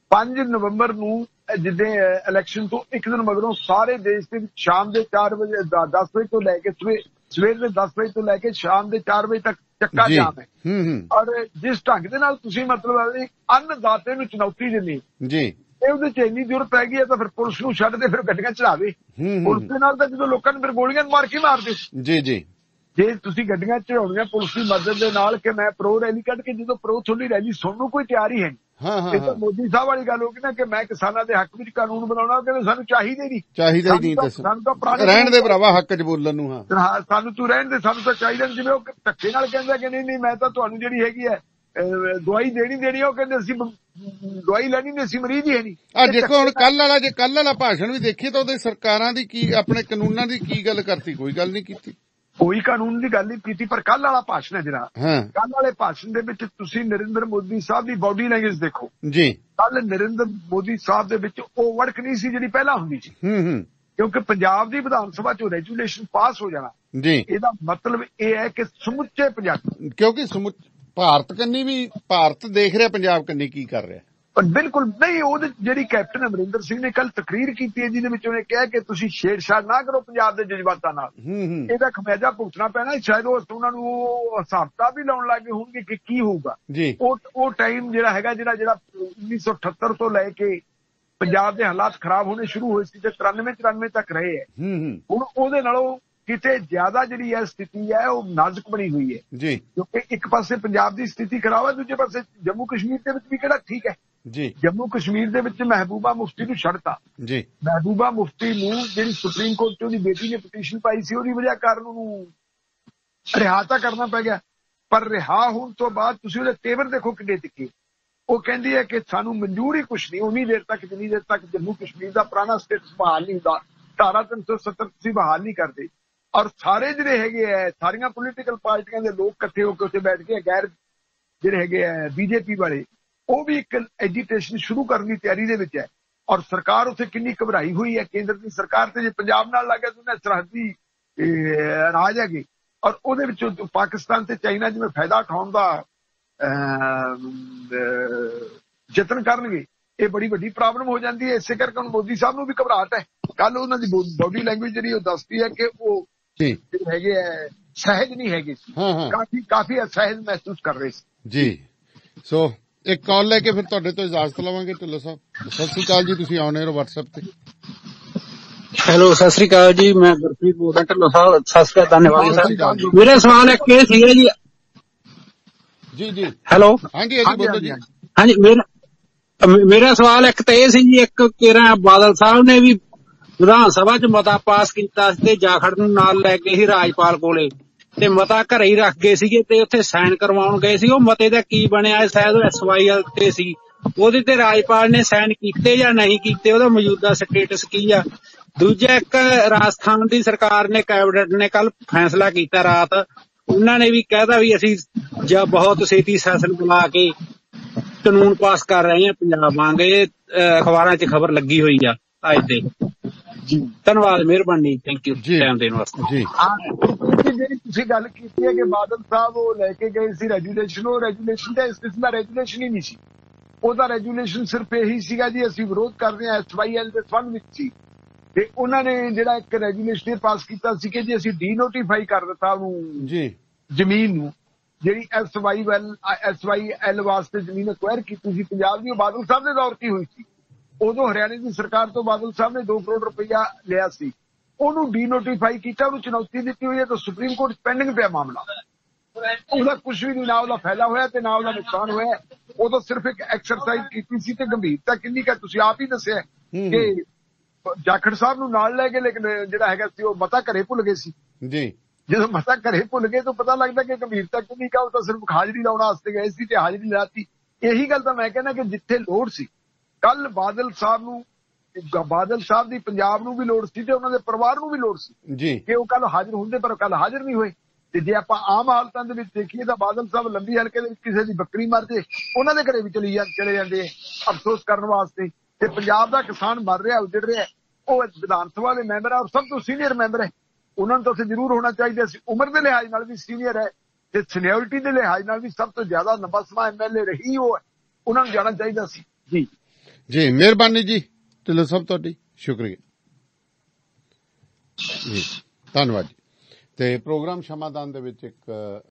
5 ਨਵੰਬਰ ਨੂੰ ਜਿੱਦੇ ਇਲੈਕਸ਼ਨ ਤੋਂ ਇੱਕ ਦਿਨ ਮਗਰੋਂ ਸਾਰੇ ਦੇਸ਼ ਦੇ ਵਿੱਚ ਸ਼ਾਮ ਦੇ 4 ਵਜੇ 10 ਵਜੇ ਤੋਂ ਲੈ ਕੇ ਸਵੇਰ ਦੇ 10 ਵਜੇ ਤੋਂ ਲੈ ਕੇ ਸ਼ਾਮ ਦੇ 4 ਵਜੇ ਤੱਕ ਚੱਕਾ ਜਾਮ ਹੈ। ਔਰ ਜਿਸ ਢੰਗ ਦੇ ਨਾਲ ਤੁਸੀਂ ਮਤਲਬ ਅੰਨਦਾਤੇ ਨੂੰ ਚੁਣੌਤੀ ਦਿੰਦੇ ਜੀ, ਇਹ ਉਹਦੇ ਚ ਇੰਨੀ ਜ਼ਰੂਰਤ ਪੈ ਗਈ ਹੈ ਤਾਂ ਫਿਰ ਪੁਲਿਸ ਨੂੰ ਛੱਡ ਦੇ, ਫਿਰ ਗੱਡੀਆਂ ਚੜਾਵੇ। ਪੁਲਿਸ ਦੇ ਨਾਲ ਤਾਂ ਜਦੋਂ ਲੋਕਾਂ ਨੂੰ ਫਿਰ ਗੋਲੀਆਂ ਮਾਰ ਕੇ ਮਾਰਦੇ ਜੀ ਜੀ। ਜੇ ਤੁਸੀਂ ਗੱਡੀਆਂ ਚੜਾਉਣੀਆਂ ਪੁਲਿਸ ਦੀ ਮਦਦ ਦੇ ਨਾਲ ਕਿ ਮੈਂ ਪ੍ਰੋ ਰੈਲੀ ਕੱਢ ਕੇ, ਜਦੋਂ ਪ੍ਰੋ ਤੁਹਾਡੀ ਰੈਲੀ ਸੁਣਨ ਨੂੰ ਕੋਈ ਤਿਆਰ ਹੀ ਹੈ ਨਹੀਂ। ਇਹ ਤਾਂ ਮੋਦੀ ਸਾਹਿਬ ਵਾਲੀ ਗੱਲ ਹੋ ਗਈ ਨਾ ਕਿ ਮੈਂ ਕਿਸਾਨਾਂ ਦੇ ਹੱਕ ਵਿੱਚ ਕਾਨੂੰਨ ਬਣਾਉਣਾ, ਕਹਿੰਦੇ ਸਾਨੂੰ ਚਾਹੀਦਾ ਹੀ ਨਹੀਂ, ਸਾਨੂੰ ਤਾਂ ਰਹਿਣ ਦੇ ਭਰਾਵਾ ਹੱਕ ਚ ਬੋਲਣ ਨੂੰ। ਹਾਂ, ਸਾਨੂੰ ਤੂੰ ਰਹਿਣ ਦੇ, ਸਾਨੂੰ ਤਾਂ ਚਾਹੀਦਾ। ਜਿਵੇਂ ਉਹ ਧੱਕੇ ਨਾਲ ਕਹਿੰਦਾ ਕਿ ਨਹੀਂ ਮੈਂ ਤਾਂ ਤੁਹਾਨੂੰ ਜਿਹੜੀ ਹੈਗੀ ਹੈ ਦਵਾਈ ਦੇਣੀ, ਉਹ ਕਹਿੰਦੇ ਅਸੀਂ ਦਵਾਈ ਲੈਣੀ ਨਹੀਂ, ਅਸੀਂ ਮਰੀਜ਼ ਹੀ ਹੈ ਨਹੀਂ। ਆ ਦੇਖੋ ਹੁਣ ਕੱਲ ਵਾਲਾ ਭਾਸ਼ਣ ਵੀ ਦੇਖੀਏ ਤਾਂ ਉਹਦੇ ਸਰਕਾਰਾਂ ਦੀ ਕੀ, ਆਪਣੇ ਕਾਨੂੰਨਾਂ ਦੀ ਕੀ ਗੱਲ ਕਰਤੀ, ਕੋਈ ਗੱਲ ਨਹੀਂ ਕੀਤੀ, ਕੋਈ ਕਾਨੂੰਨ ਦੀ ਗੱਲ ਨਹੀਂ ਕੀਤੀ। ਪਰ ਕੱਲ ਵਾਲਾ ਭਾਸ਼ਣ ਹੈ ਜਿਹੜਾ, ਕੱਲ ਵਾਲੇ ਭਾਸ਼ਣ ਦੇ ਵਿੱਚ ਤੁਸੀਂ ਨਰਿੰਦਰ ਮੋਦੀ ਸਾਹਿਬ ਦੀ ਬਾਡੀ ਲੈਂਗੁਏਜ ਦੇਖੋ ਜੀ। ਕੱਲ ਨਰਿੰਦਰ ਮੋਦੀ ਸਾਹਿਬ ਦੇ ਵਿੱਚ ਉਹ ਵੜਕ ਨਹੀਂ ਸੀ ਜਿਹੜੀ ਪਹਿਲਾਂ ਹੁੰਦੀ ਸੀ, ਕਿਉਂਕਿ ਪੰਜਾਬ ਦੀ ਵਿਧਾਨ ਸਭਾ ਚੋਂ ਰੈਜੂਲੇਸ਼ਨ ਪਾਸ ਹੋ ਜਾਣਾ ਜੀ। ਇਹਦਾ ਮਤਲਬ ਇਹ ਹੈ ਕਿ ਸਮੁੱਚੇ ਪੰਜਾਬ, ਕਿਉਂਕਿ ਭਾਰਤ ਕੰਨੀ ਵੀ, ਭਾਰਤ ਦੇਖ ਰਿਹਾ ਪੰਜਾਬ ਕੰਨੀ ਕੀ ਕਰ ਰਿਹਾ। ਪਰ ਬਿਲਕੁਲ ਨਹੀਂ, ਉਹਦੇ ਜਿਹੜੀ ਕੈਪਟਨ ਅਮਰਿੰਦਰ ਸਿੰਘ ਨੇ ਕੱਲ ਤਕਰੀਰ ਕੀਤੀ ਹੈ ਜਿਹਦੇ ਵਿੱਚ ਉਹਨੇ ਕਿਹਾ ਕਿ ਤੁਸੀਂ ਛੇੜਛਾੜ ਨਾ ਕਰੋ ਪੰਜਾਬ ਦੇ ਜਜ਼ਬਾਤਾਂ ਨਾਲ, ਇਹਦਾ ਖਮਿਆਜਾ ਭੁਗਤਣਾ ਪੈਣਾ। ਸ਼ਾਇਦ ਉਹਨਾਂ ਨੂੰ ਹਿਸਾਬ ਵੀ ਲਾਉਣ ਲੱਗੇ ਹੋਣਗੇ ਕਿ ਕੀ ਹੋਊਗਾ। ਉਹ ਟਾਈਮ ਜਿਹੜਾ ਹੈਗਾ, ਜਿਹੜਾ 1978 ਤੋਂ ਲੈ ਕੇ ਪੰਜਾਬ ਦੇ ਹਾਲਾਤ ਖਰਾਬ ਹੋਣੇ ਸ਼ੁਰੂ ਹੋਏ ਸੀ ਤੇ 93 ਤੱਕ ਰਹੇ ਹੈ। ਹੁਣ ਉਹਦੇ ਨਾਲੋਂ ਕਿਤੇ ਜ਼ਿਆਦਾ ਜਿਹੜੀ ਹੈ ਸਥਿਤੀ ਹੈ ਉਹ ਨਾਜ਼ੁਕ ਬਣੀ ਹੋਈ ਹੈ ਜੀ, ਕਿਉਂਕਿ ਇੱਕ ਪਾਸੇ ਪੰਜਾਬ ਦੀ ਸਥਿਤੀ ਖਰਾਬ ਹੈ, ਦੂਜੇ ਪਾਸੇ ਜੰਮੂ ਕਸ਼ਮੀਰ ਦੇ ਵਿੱਚ ਵੀ ਕਿਹੜਾ ਠੀਕ ਹੈ ਜੀ। ਜੰਮੂ ਕਸ਼ਮੀਰ ਦੇ ਵਿੱਚ ਮਹਿਬੂਬਾ ਮੁਫਤੀ ਨੂੰ ਛੱਡਤਾ ਜੀ। ਮਹਿਬੂਬਾ ਮੁਫਤੀ ਨੂੰ ਜਿਹੜੀ ਸੁਪਰੀਮ ਕੋਰਟ ਚ ਉਹਦੀ ਬੇਟੀ ਨੇ ਪਟੀਸ਼ਨ ਪਾਈ ਸੀ, ਉਹਦੀ ਵਜ੍ਹਾ ਕਾਰਨ ਉਹਨੂੰ ਰਿਹਾ ਤਾਂ ਕਰਨਾ ਪੈ ਗਿਆ। ਪਰ ਰਿਹਾ ਹੋਣ ਤੋਂ ਬਾਅਦ ਤੁਸੀਂ ਉਹਦੇ ਤੇਵਰ ਦੇਖੋ ਕਿੰਨੇ ਤਿੱਖੇ। ਉਹ ਕਹਿੰਦੀ ਹੈ ਕਿ ਸਾਨੂੰ ਮਨਜ਼ੂਰ ਹੀ ਕੁਛ ਨਹੀਂ ਉਨੀ ਦੇਰ ਤੱਕ ਜਿੰਨੀ ਦੇਰ ਤੱਕ ਜੰਮੂ ਕਸ਼ਮੀਰ ਦਾ ਪੁਰਾਣਾ ਸਟੇਟਸ ਬਹਾਲ ਨਹੀਂ ਹੁੰਦਾ। ਧਾਰਾ 370 ਤੁਸੀਂ ਬਹਾਲ ਨਹੀਂ ਕਰਦੇ। ਔਰ ਸਾਰੇ ਜਿਹੜੇ ਹੈਗੇ ਹੈ ਸਾਰੀਆਂ ਪੋਲੀਟੀਕਲ ਪਾਰਟੀਆਂ ਦੇ ਲੋਕ ਇਕੱਠੇ ਹੋ ਕੇ ਉੱਥੇ ਬੈਠ ਕੇ ਗੈਰ ਜਿਹੜੇ ਹੈਗੇ ਹੈ ਬੀਜੇਪੀ ਵਾਲੇ ਉਹ ਵੀ ਇੱਕ ਐਜੀਟੇਸ਼ਨ ਸ਼ੁਰੂ ਕਰਨ ਦੀ ਤਿਆਰੀ ਦੇ ਵਿੱਚ ਹੈ। ਔਰ ਸਰਕਾਰ ਉੱਥੇ ਕਿੰਨੀ ਘਬਰਾਈ ਹੋਈ ਹੈ ਕੇਂਦਰ ਦੀ ਸਰਕਾਰ ਤੇ ਜੇ ਪੰਜਾਬ ਨਾਲ ਲੱਗ ਗਿਆ ਤਾਂ ਉਹਨੇ ਸਰਹੱਦੀ ਰਾਜ ਹੈਗੇ ਔਰ ਉਹਦੇ ਵਿੱਚੋਂ ਪਾਕਿਸਤਾਨ ਤੇ ਚਾਈਨਾ ਜਿਵੇਂ ਫਾਇਦਾ ਉਠਾਉਣ ਦਾ ਯਤਨ ਕਰਨਗੇ ਇਹ ਬੜੀ ਵੱਡੀ ਪ੍ਰੋਬਲਮ ਹੋ ਜਾਂਦੀ ਹੈ। ਇਸੇ ਕਰਕੇ ਹੁਣ ਮੋਦੀ ਸਾਹਿਬ ਨੂੰ ਵੀ ਘਬਰਾਹਟ ਹੈ। ਕੱਲ ਉਹਨਾਂ ਦੀ ਬੋਡੀ ਲੈਂਗੁਏਜ ਜਿਹੜੀ ਉਹ ਦੱਸਦੀ ਹੈ ਕਿ ਉਹ ਹੈਗੇ ਹੈ ਸਹਿਜ ਨਹੀਂ ਹੈਗੇ ਸੀ, ਕਾਫੀ ਅਸਹਿਜ ਮਹਿਸੂਸ ਕਰ ਰਹੇ ਸੀ ਜੀ। ਸੋ ਇੱਕ ਕਾਲ ਲੈ ਕੇ ਫਿਰ ਤੁਹਾਡੇ ਤੋਂ ਇਜਾਜ਼ਤ ਲਵਾਂਗੇ। ਢਿੱਲੋਂ ਸਾਹਿਬ ਸਤਿ ਸ੍ਰੀ ਅਕਾਲ ਜੀ, ਤੁਸੀਂ ਆਉਣੇ ਹੋ WhatsApp ਤੇ। ਹੈਲੋ ਸਤਿ ਸ੍ਰੀ ਅਕਾਲ ਜੀ, ਮੈਂ ਗੁਰਪ੍ਰੀਤ ਬੋਲਦਾ ਢਿੱਲੋਂ ਸਾਹਿਬ। ਸਤਿ ਸ੍ਰੀ ਅਕਾਲ, ਧੰਨਵਾਦ ਸਰ। ਮੇਰਾ ਸਵਾਲ ਇੱਕ ਇਹ ਸੀਗਾ ਜੀ ਜੀ ਹੈਲੋ ਹਾਂਜੀ ਬੋਲੋ ਜੀ। ਹਾਂਜੀ ਮੇਰਾ ਸਵਾਲ ਇੱਕ ਤਾਂ ਇਹ ਸੀ ਜੀ, ਇੱਕ ਕਿਹੜਾ ਬਾਦਲ ਸਾਹਿਬ ਨੇ ਵੀ ਵਿਧਾਨ ਸਭਾ 'ਚ ਮਤਾ ਪਾਸ ਕੀਤਾ ਤੇ ਜਾਖੜ ਨੂੰ ਨਾਲ ਲੈ ਕੇ ਸੀ ਰਾਜਪਾਲ ਕੋਲੇ ਤੇ ਮਤਾ ਘਰੇ ਹੀ ਰੱਖ ਗਏ ਸੀਗੇ ਤੇ ਉੱਥੇ ਸਾਈਨ ਕਰਵਾਉਣ ਗਏ ਸੀ। ਉਹ ਮਤੇ ਦਾ ਕੀ ਬਣਿਆ? ਸ਼ਾਇਦ ਉਹ SYL ਤੇ ਸੀ, ਉਹਦੇ ਤੇ ਰਾਜਪਾਲ ਨੇ ਸਾਈਨ ਕੀਤੇ ਜਾਂ ਨਹੀਂ ਕੀਤੇ, ਉਹਦਾ ਮੌਜੂਦਾ ਸਟੇਟਸ ਕੀ ਆ? ਦੂਜਾ ਇੱਕ ਰਾਜਸਥਾਨ ਦੀ ਸਰਕਾਰ ਨੇ ਕੈਬਨਿਟ ਨੇ ਕੱਲ ਫੈਸਲਾ ਕੀਤਾ ਰਾਤ, ਉਹਨਾਂ ਨੇ ਵੀ ਕਹਿਤਾ ਵੀ ਅਸੀਂ ਜਾਂ ਬਹੁਤ ਛੇਤੀ ਸੈਸ਼ਨ ਬੁਲਾ ਕੇ ਕਾਨੂੰਨ ਪਾਸ ਕਰ ਰਹੇ ਹਾਂ ਪੰਜਾਬ ਵਾਂਗ। ਇਹ ਅਖਬਾਰਾਂ 'ਚ ਖਬਰ ਲੱਗੀ ਹੋਈ ਆ ਅੱਜ ਦੇ। ਧੰਨਵਾਦ, ਮਿਹਰਬਾਨੀ, ਥੈਂਕ ਯੂ ਟਾਈਮ ਦੇਣ ਵਾਸਤੇ ਜੀ। ਜਿਹੜੀ ਤੁਸੀਂ ਗੱਲ ਕੀਤੀ ਹੈ ਕਿ ਬਾਦਲ ਸਾਹਿਬ ਉਹ ਲੈ ਕੇ ਗਏ ਸੀ ਰੈਜੂਲੇਸ਼ਨ, ਉਹ ਰੈਜੂਲੇਸ਼ਨ ਤਾਂ ਇਸ ਕਿਸਮ ਦਾ ਰੈਜੂਲੇਸ਼ਨ ਹੀ ਨਹੀਂ ਸੀ। ਉਹਦਾ ਰੈਜੂਲੇਸ਼ਨ ਸਿਰਫ ਇਹੀ ਸੀਗਾ ਜੀ ਅਸੀਂ ਵਿਰੋਧ ਕਰਦੇ ਹਾਂ SYL ਦੇ ਸੰਬੰਧ ਵਿੱਚ ਸੀ ਤੇ ਉਹਨਾਂ ਨੇ ਜਿਹੜਾ ਇੱਕ ਰੈਜੂਲੇਸ਼ਨ ਪਾਸ ਕੀਤਾ ਸੀ ਕਿ ਜੀ ਅਸੀਂ ਡੀਨੋਟੀਫਾਈ ਕਰ ਦਿੱਤਾ ਉਹਨੂੰ ਜੀ ਜ਼ਮੀਨ ਨੂੰ, ਜਿਹੜੀ SYL ਵਾਸਤੇ ਜ਼ਮੀਨ ਅਕਵਾਇਰ ਕੀਤੀ ਸੀ ਪੰਜਾਬ ਦੀ, ਉਹ ਬਾਦਲ ਸਾਹਿਬ ਦੇ ਦੌਰ 'ਤੇ ਹੋਈ ਸੀ। ਉਦੋਂ ਹਰਿਆਣੇ ਦੀ ਸਰਕਾਰ ਤੋਂ ਬਾਦਲ ਸਾਹਿਬ ਨੇ 2 ਕਰੋੜ ਰੁਪਇਆ ਲਿਆ ਸੀ, ਉਹਨੂੰ ਡੀਨੋਟੀਫਾਈ ਕੀਤਾ, ਉਹਨੂੰ ਚੁਣੌਤੀ ਦਿੱਤੀ ਹੋਈ ਹੈ ਤਾਂ ਸੁਪਰੀਮ ਕੋਰਟ ਪੈਂਡਿੰਗ ਪਿਆ ਮਾਮਲਾ। ਉਹਦਾ ਕੁਝ ਵੀ ਨਹੀਂ, ਨਾ ਉਹਦਾ ਫਾਇਦਾ ਹੋਇਆ ਤੇ ਨਾ ਉਹਦਾ ਨੁਕਸਾਨ ਹੋਇਆ। ਉਹ ਤਾਂ ਸਿਰਫ ਇੱਕ ਐਕਸਰਸਾਈਜ਼ ਕੀਤੀ ਸੀ ਤੇ ਗੰਭੀਰਤਾ ਕਿੰਨੀ ਕੁ ਤੁਸੀਂ ਆਪ ਹੀ ਦੱਸਿਆ ਕਿ ਜਾਖੜ ਸਾਹਿਬ ਨੂੰ ਨਾਲ ਲੈ ਕੇ, ਲੇਕਿਨ ਜਿਹੜਾ ਹੈਗਾ ਸੀ ਉਹ ਮਤਾ ਘਰੇ ਭੁੱਲ ਗਏ ਸੀ ਜੀ। ਜਦੋਂ ਮਤਾ ਘਰੇ ਭੁੱਲ ਗਏ ਤਾਂ ਪਤਾ ਲੱਗਦਾ ਕਿ ਗੰਭੀਰਤਾ ਕਿੰਨੀ ਕਾ। ਉਹ ਤਾਂ ਸਿਰਫ ਹਾਜ਼ਰੀ ਲਾਉਣ ਵਾਸਤੇ ਗਏ ਸੀ ਤੇ ਹਾਜ਼ਰੀ ਲਾਤੀ। ਇਹੀ ਗੱਲ ਤਾਂ ਮੈਂ ਕਹਿੰਦਾ ਕਿ ਜਿੱਥੇ ਲੋੜ ਸੀ ਕੱਲ ਬਾਦਲ ਸਾਹਿਬ ਦੀ ਪੰਜਾਬ ਨੂੰ ਵੀ ਲੋੜ ਸੀ ਤੇ ਉਹਨਾਂ ਦੇ ਪਰਿਵਾਰ ਨੂੰ ਵੀ ਲੋੜ ਸੀ ਜੀ ਕਿ ਉਹ ਕੱਲ ਹਾਜ਼ਰ ਹੁੰਦੇ, ਪਰ ਕੱਲ ਹਾਜ਼ਰ ਨਹੀਂ ਹੋਏ। ਤੇ ਜੇ ਆਪਾਂ ਆਮ ਹਾਲਤਾਂ ਦੇ ਵਿੱਚ ਦੇਖੀਏ ਤਾਂ ਬਾਦਲ ਸਾਹਿਬ ਲੰਬੀ ਹਲਕੇ ਦੇ ਵਿੱਚ ਕਿਸੇ ਦੀ ਬੱਕਰੀ ਮਰ ਜੇ ਉਹਨਾਂ ਦੇ ਘਰੇ ਵੀ ਚਲੇ ਜਾਂਦੇ ਅਫਸੋਸ ਕਰਨ ਵਾਸਤੇ। ਤੇ ਪੰਜਾਬ ਦਾ ਕਿਸਾਨ ਮਰ ਰਿਹਾ, ਉਜੜ ਰਿਹਾ, ਉਹ ਵਿਧਾਨ ਸਭਾ ਦੇ ਮੈਂਬਰ ਆ ਔਰ ਸਭ ਤੋਂ ਸੀਨੀਅਰ ਮੈਂਬਰ ਹੈ। ਉਹਨਾਂ ਨੂੰ ਤਾਂ ਉੱਥੇ ਜ਼ਰੂਰ ਹੋਣਾ ਚਾਹੀਦਾ ਸੀ। ਉਮਰ ਦੇ ਲਿਹਾਜ਼ ਨਾਲ ਵੀ ਸੀਨੀਅਰ ਹੈ ਤੇ ਸੀਨੀਅਰਿਟੀ ਦੇ ਲਿਹਾਜ਼ ਨਾਲ ਵੀ ਸਭ ਤੋਂ ਜ਼ਿਆਦਾ ਲੰਬਾ ਸਮਾਂ MLA ਰਹੀ ਉਹ ਹੈ, ਉਹਨਾਂ ਨੂੰ ਜਾਣਾ ਚਾਹੀਦਾ ਸੀ ਜੀ। ਮਿਹਰਬਾਨੀ ਜੀ ਢਿੱਲੋਂ ਸਾਹਿਬ, ਤੁਹਾਡੀ ਸ਼ੁਕਰੀਆ ਜੀ, ਧੰਨਵਾਦ ਜੀ। ਤੇ ਪ੍ਰੋਗਰਾਮ ਸ਼ਮਾਦਾਨ ਦੇ ਵਿੱਚ ਇੱਕ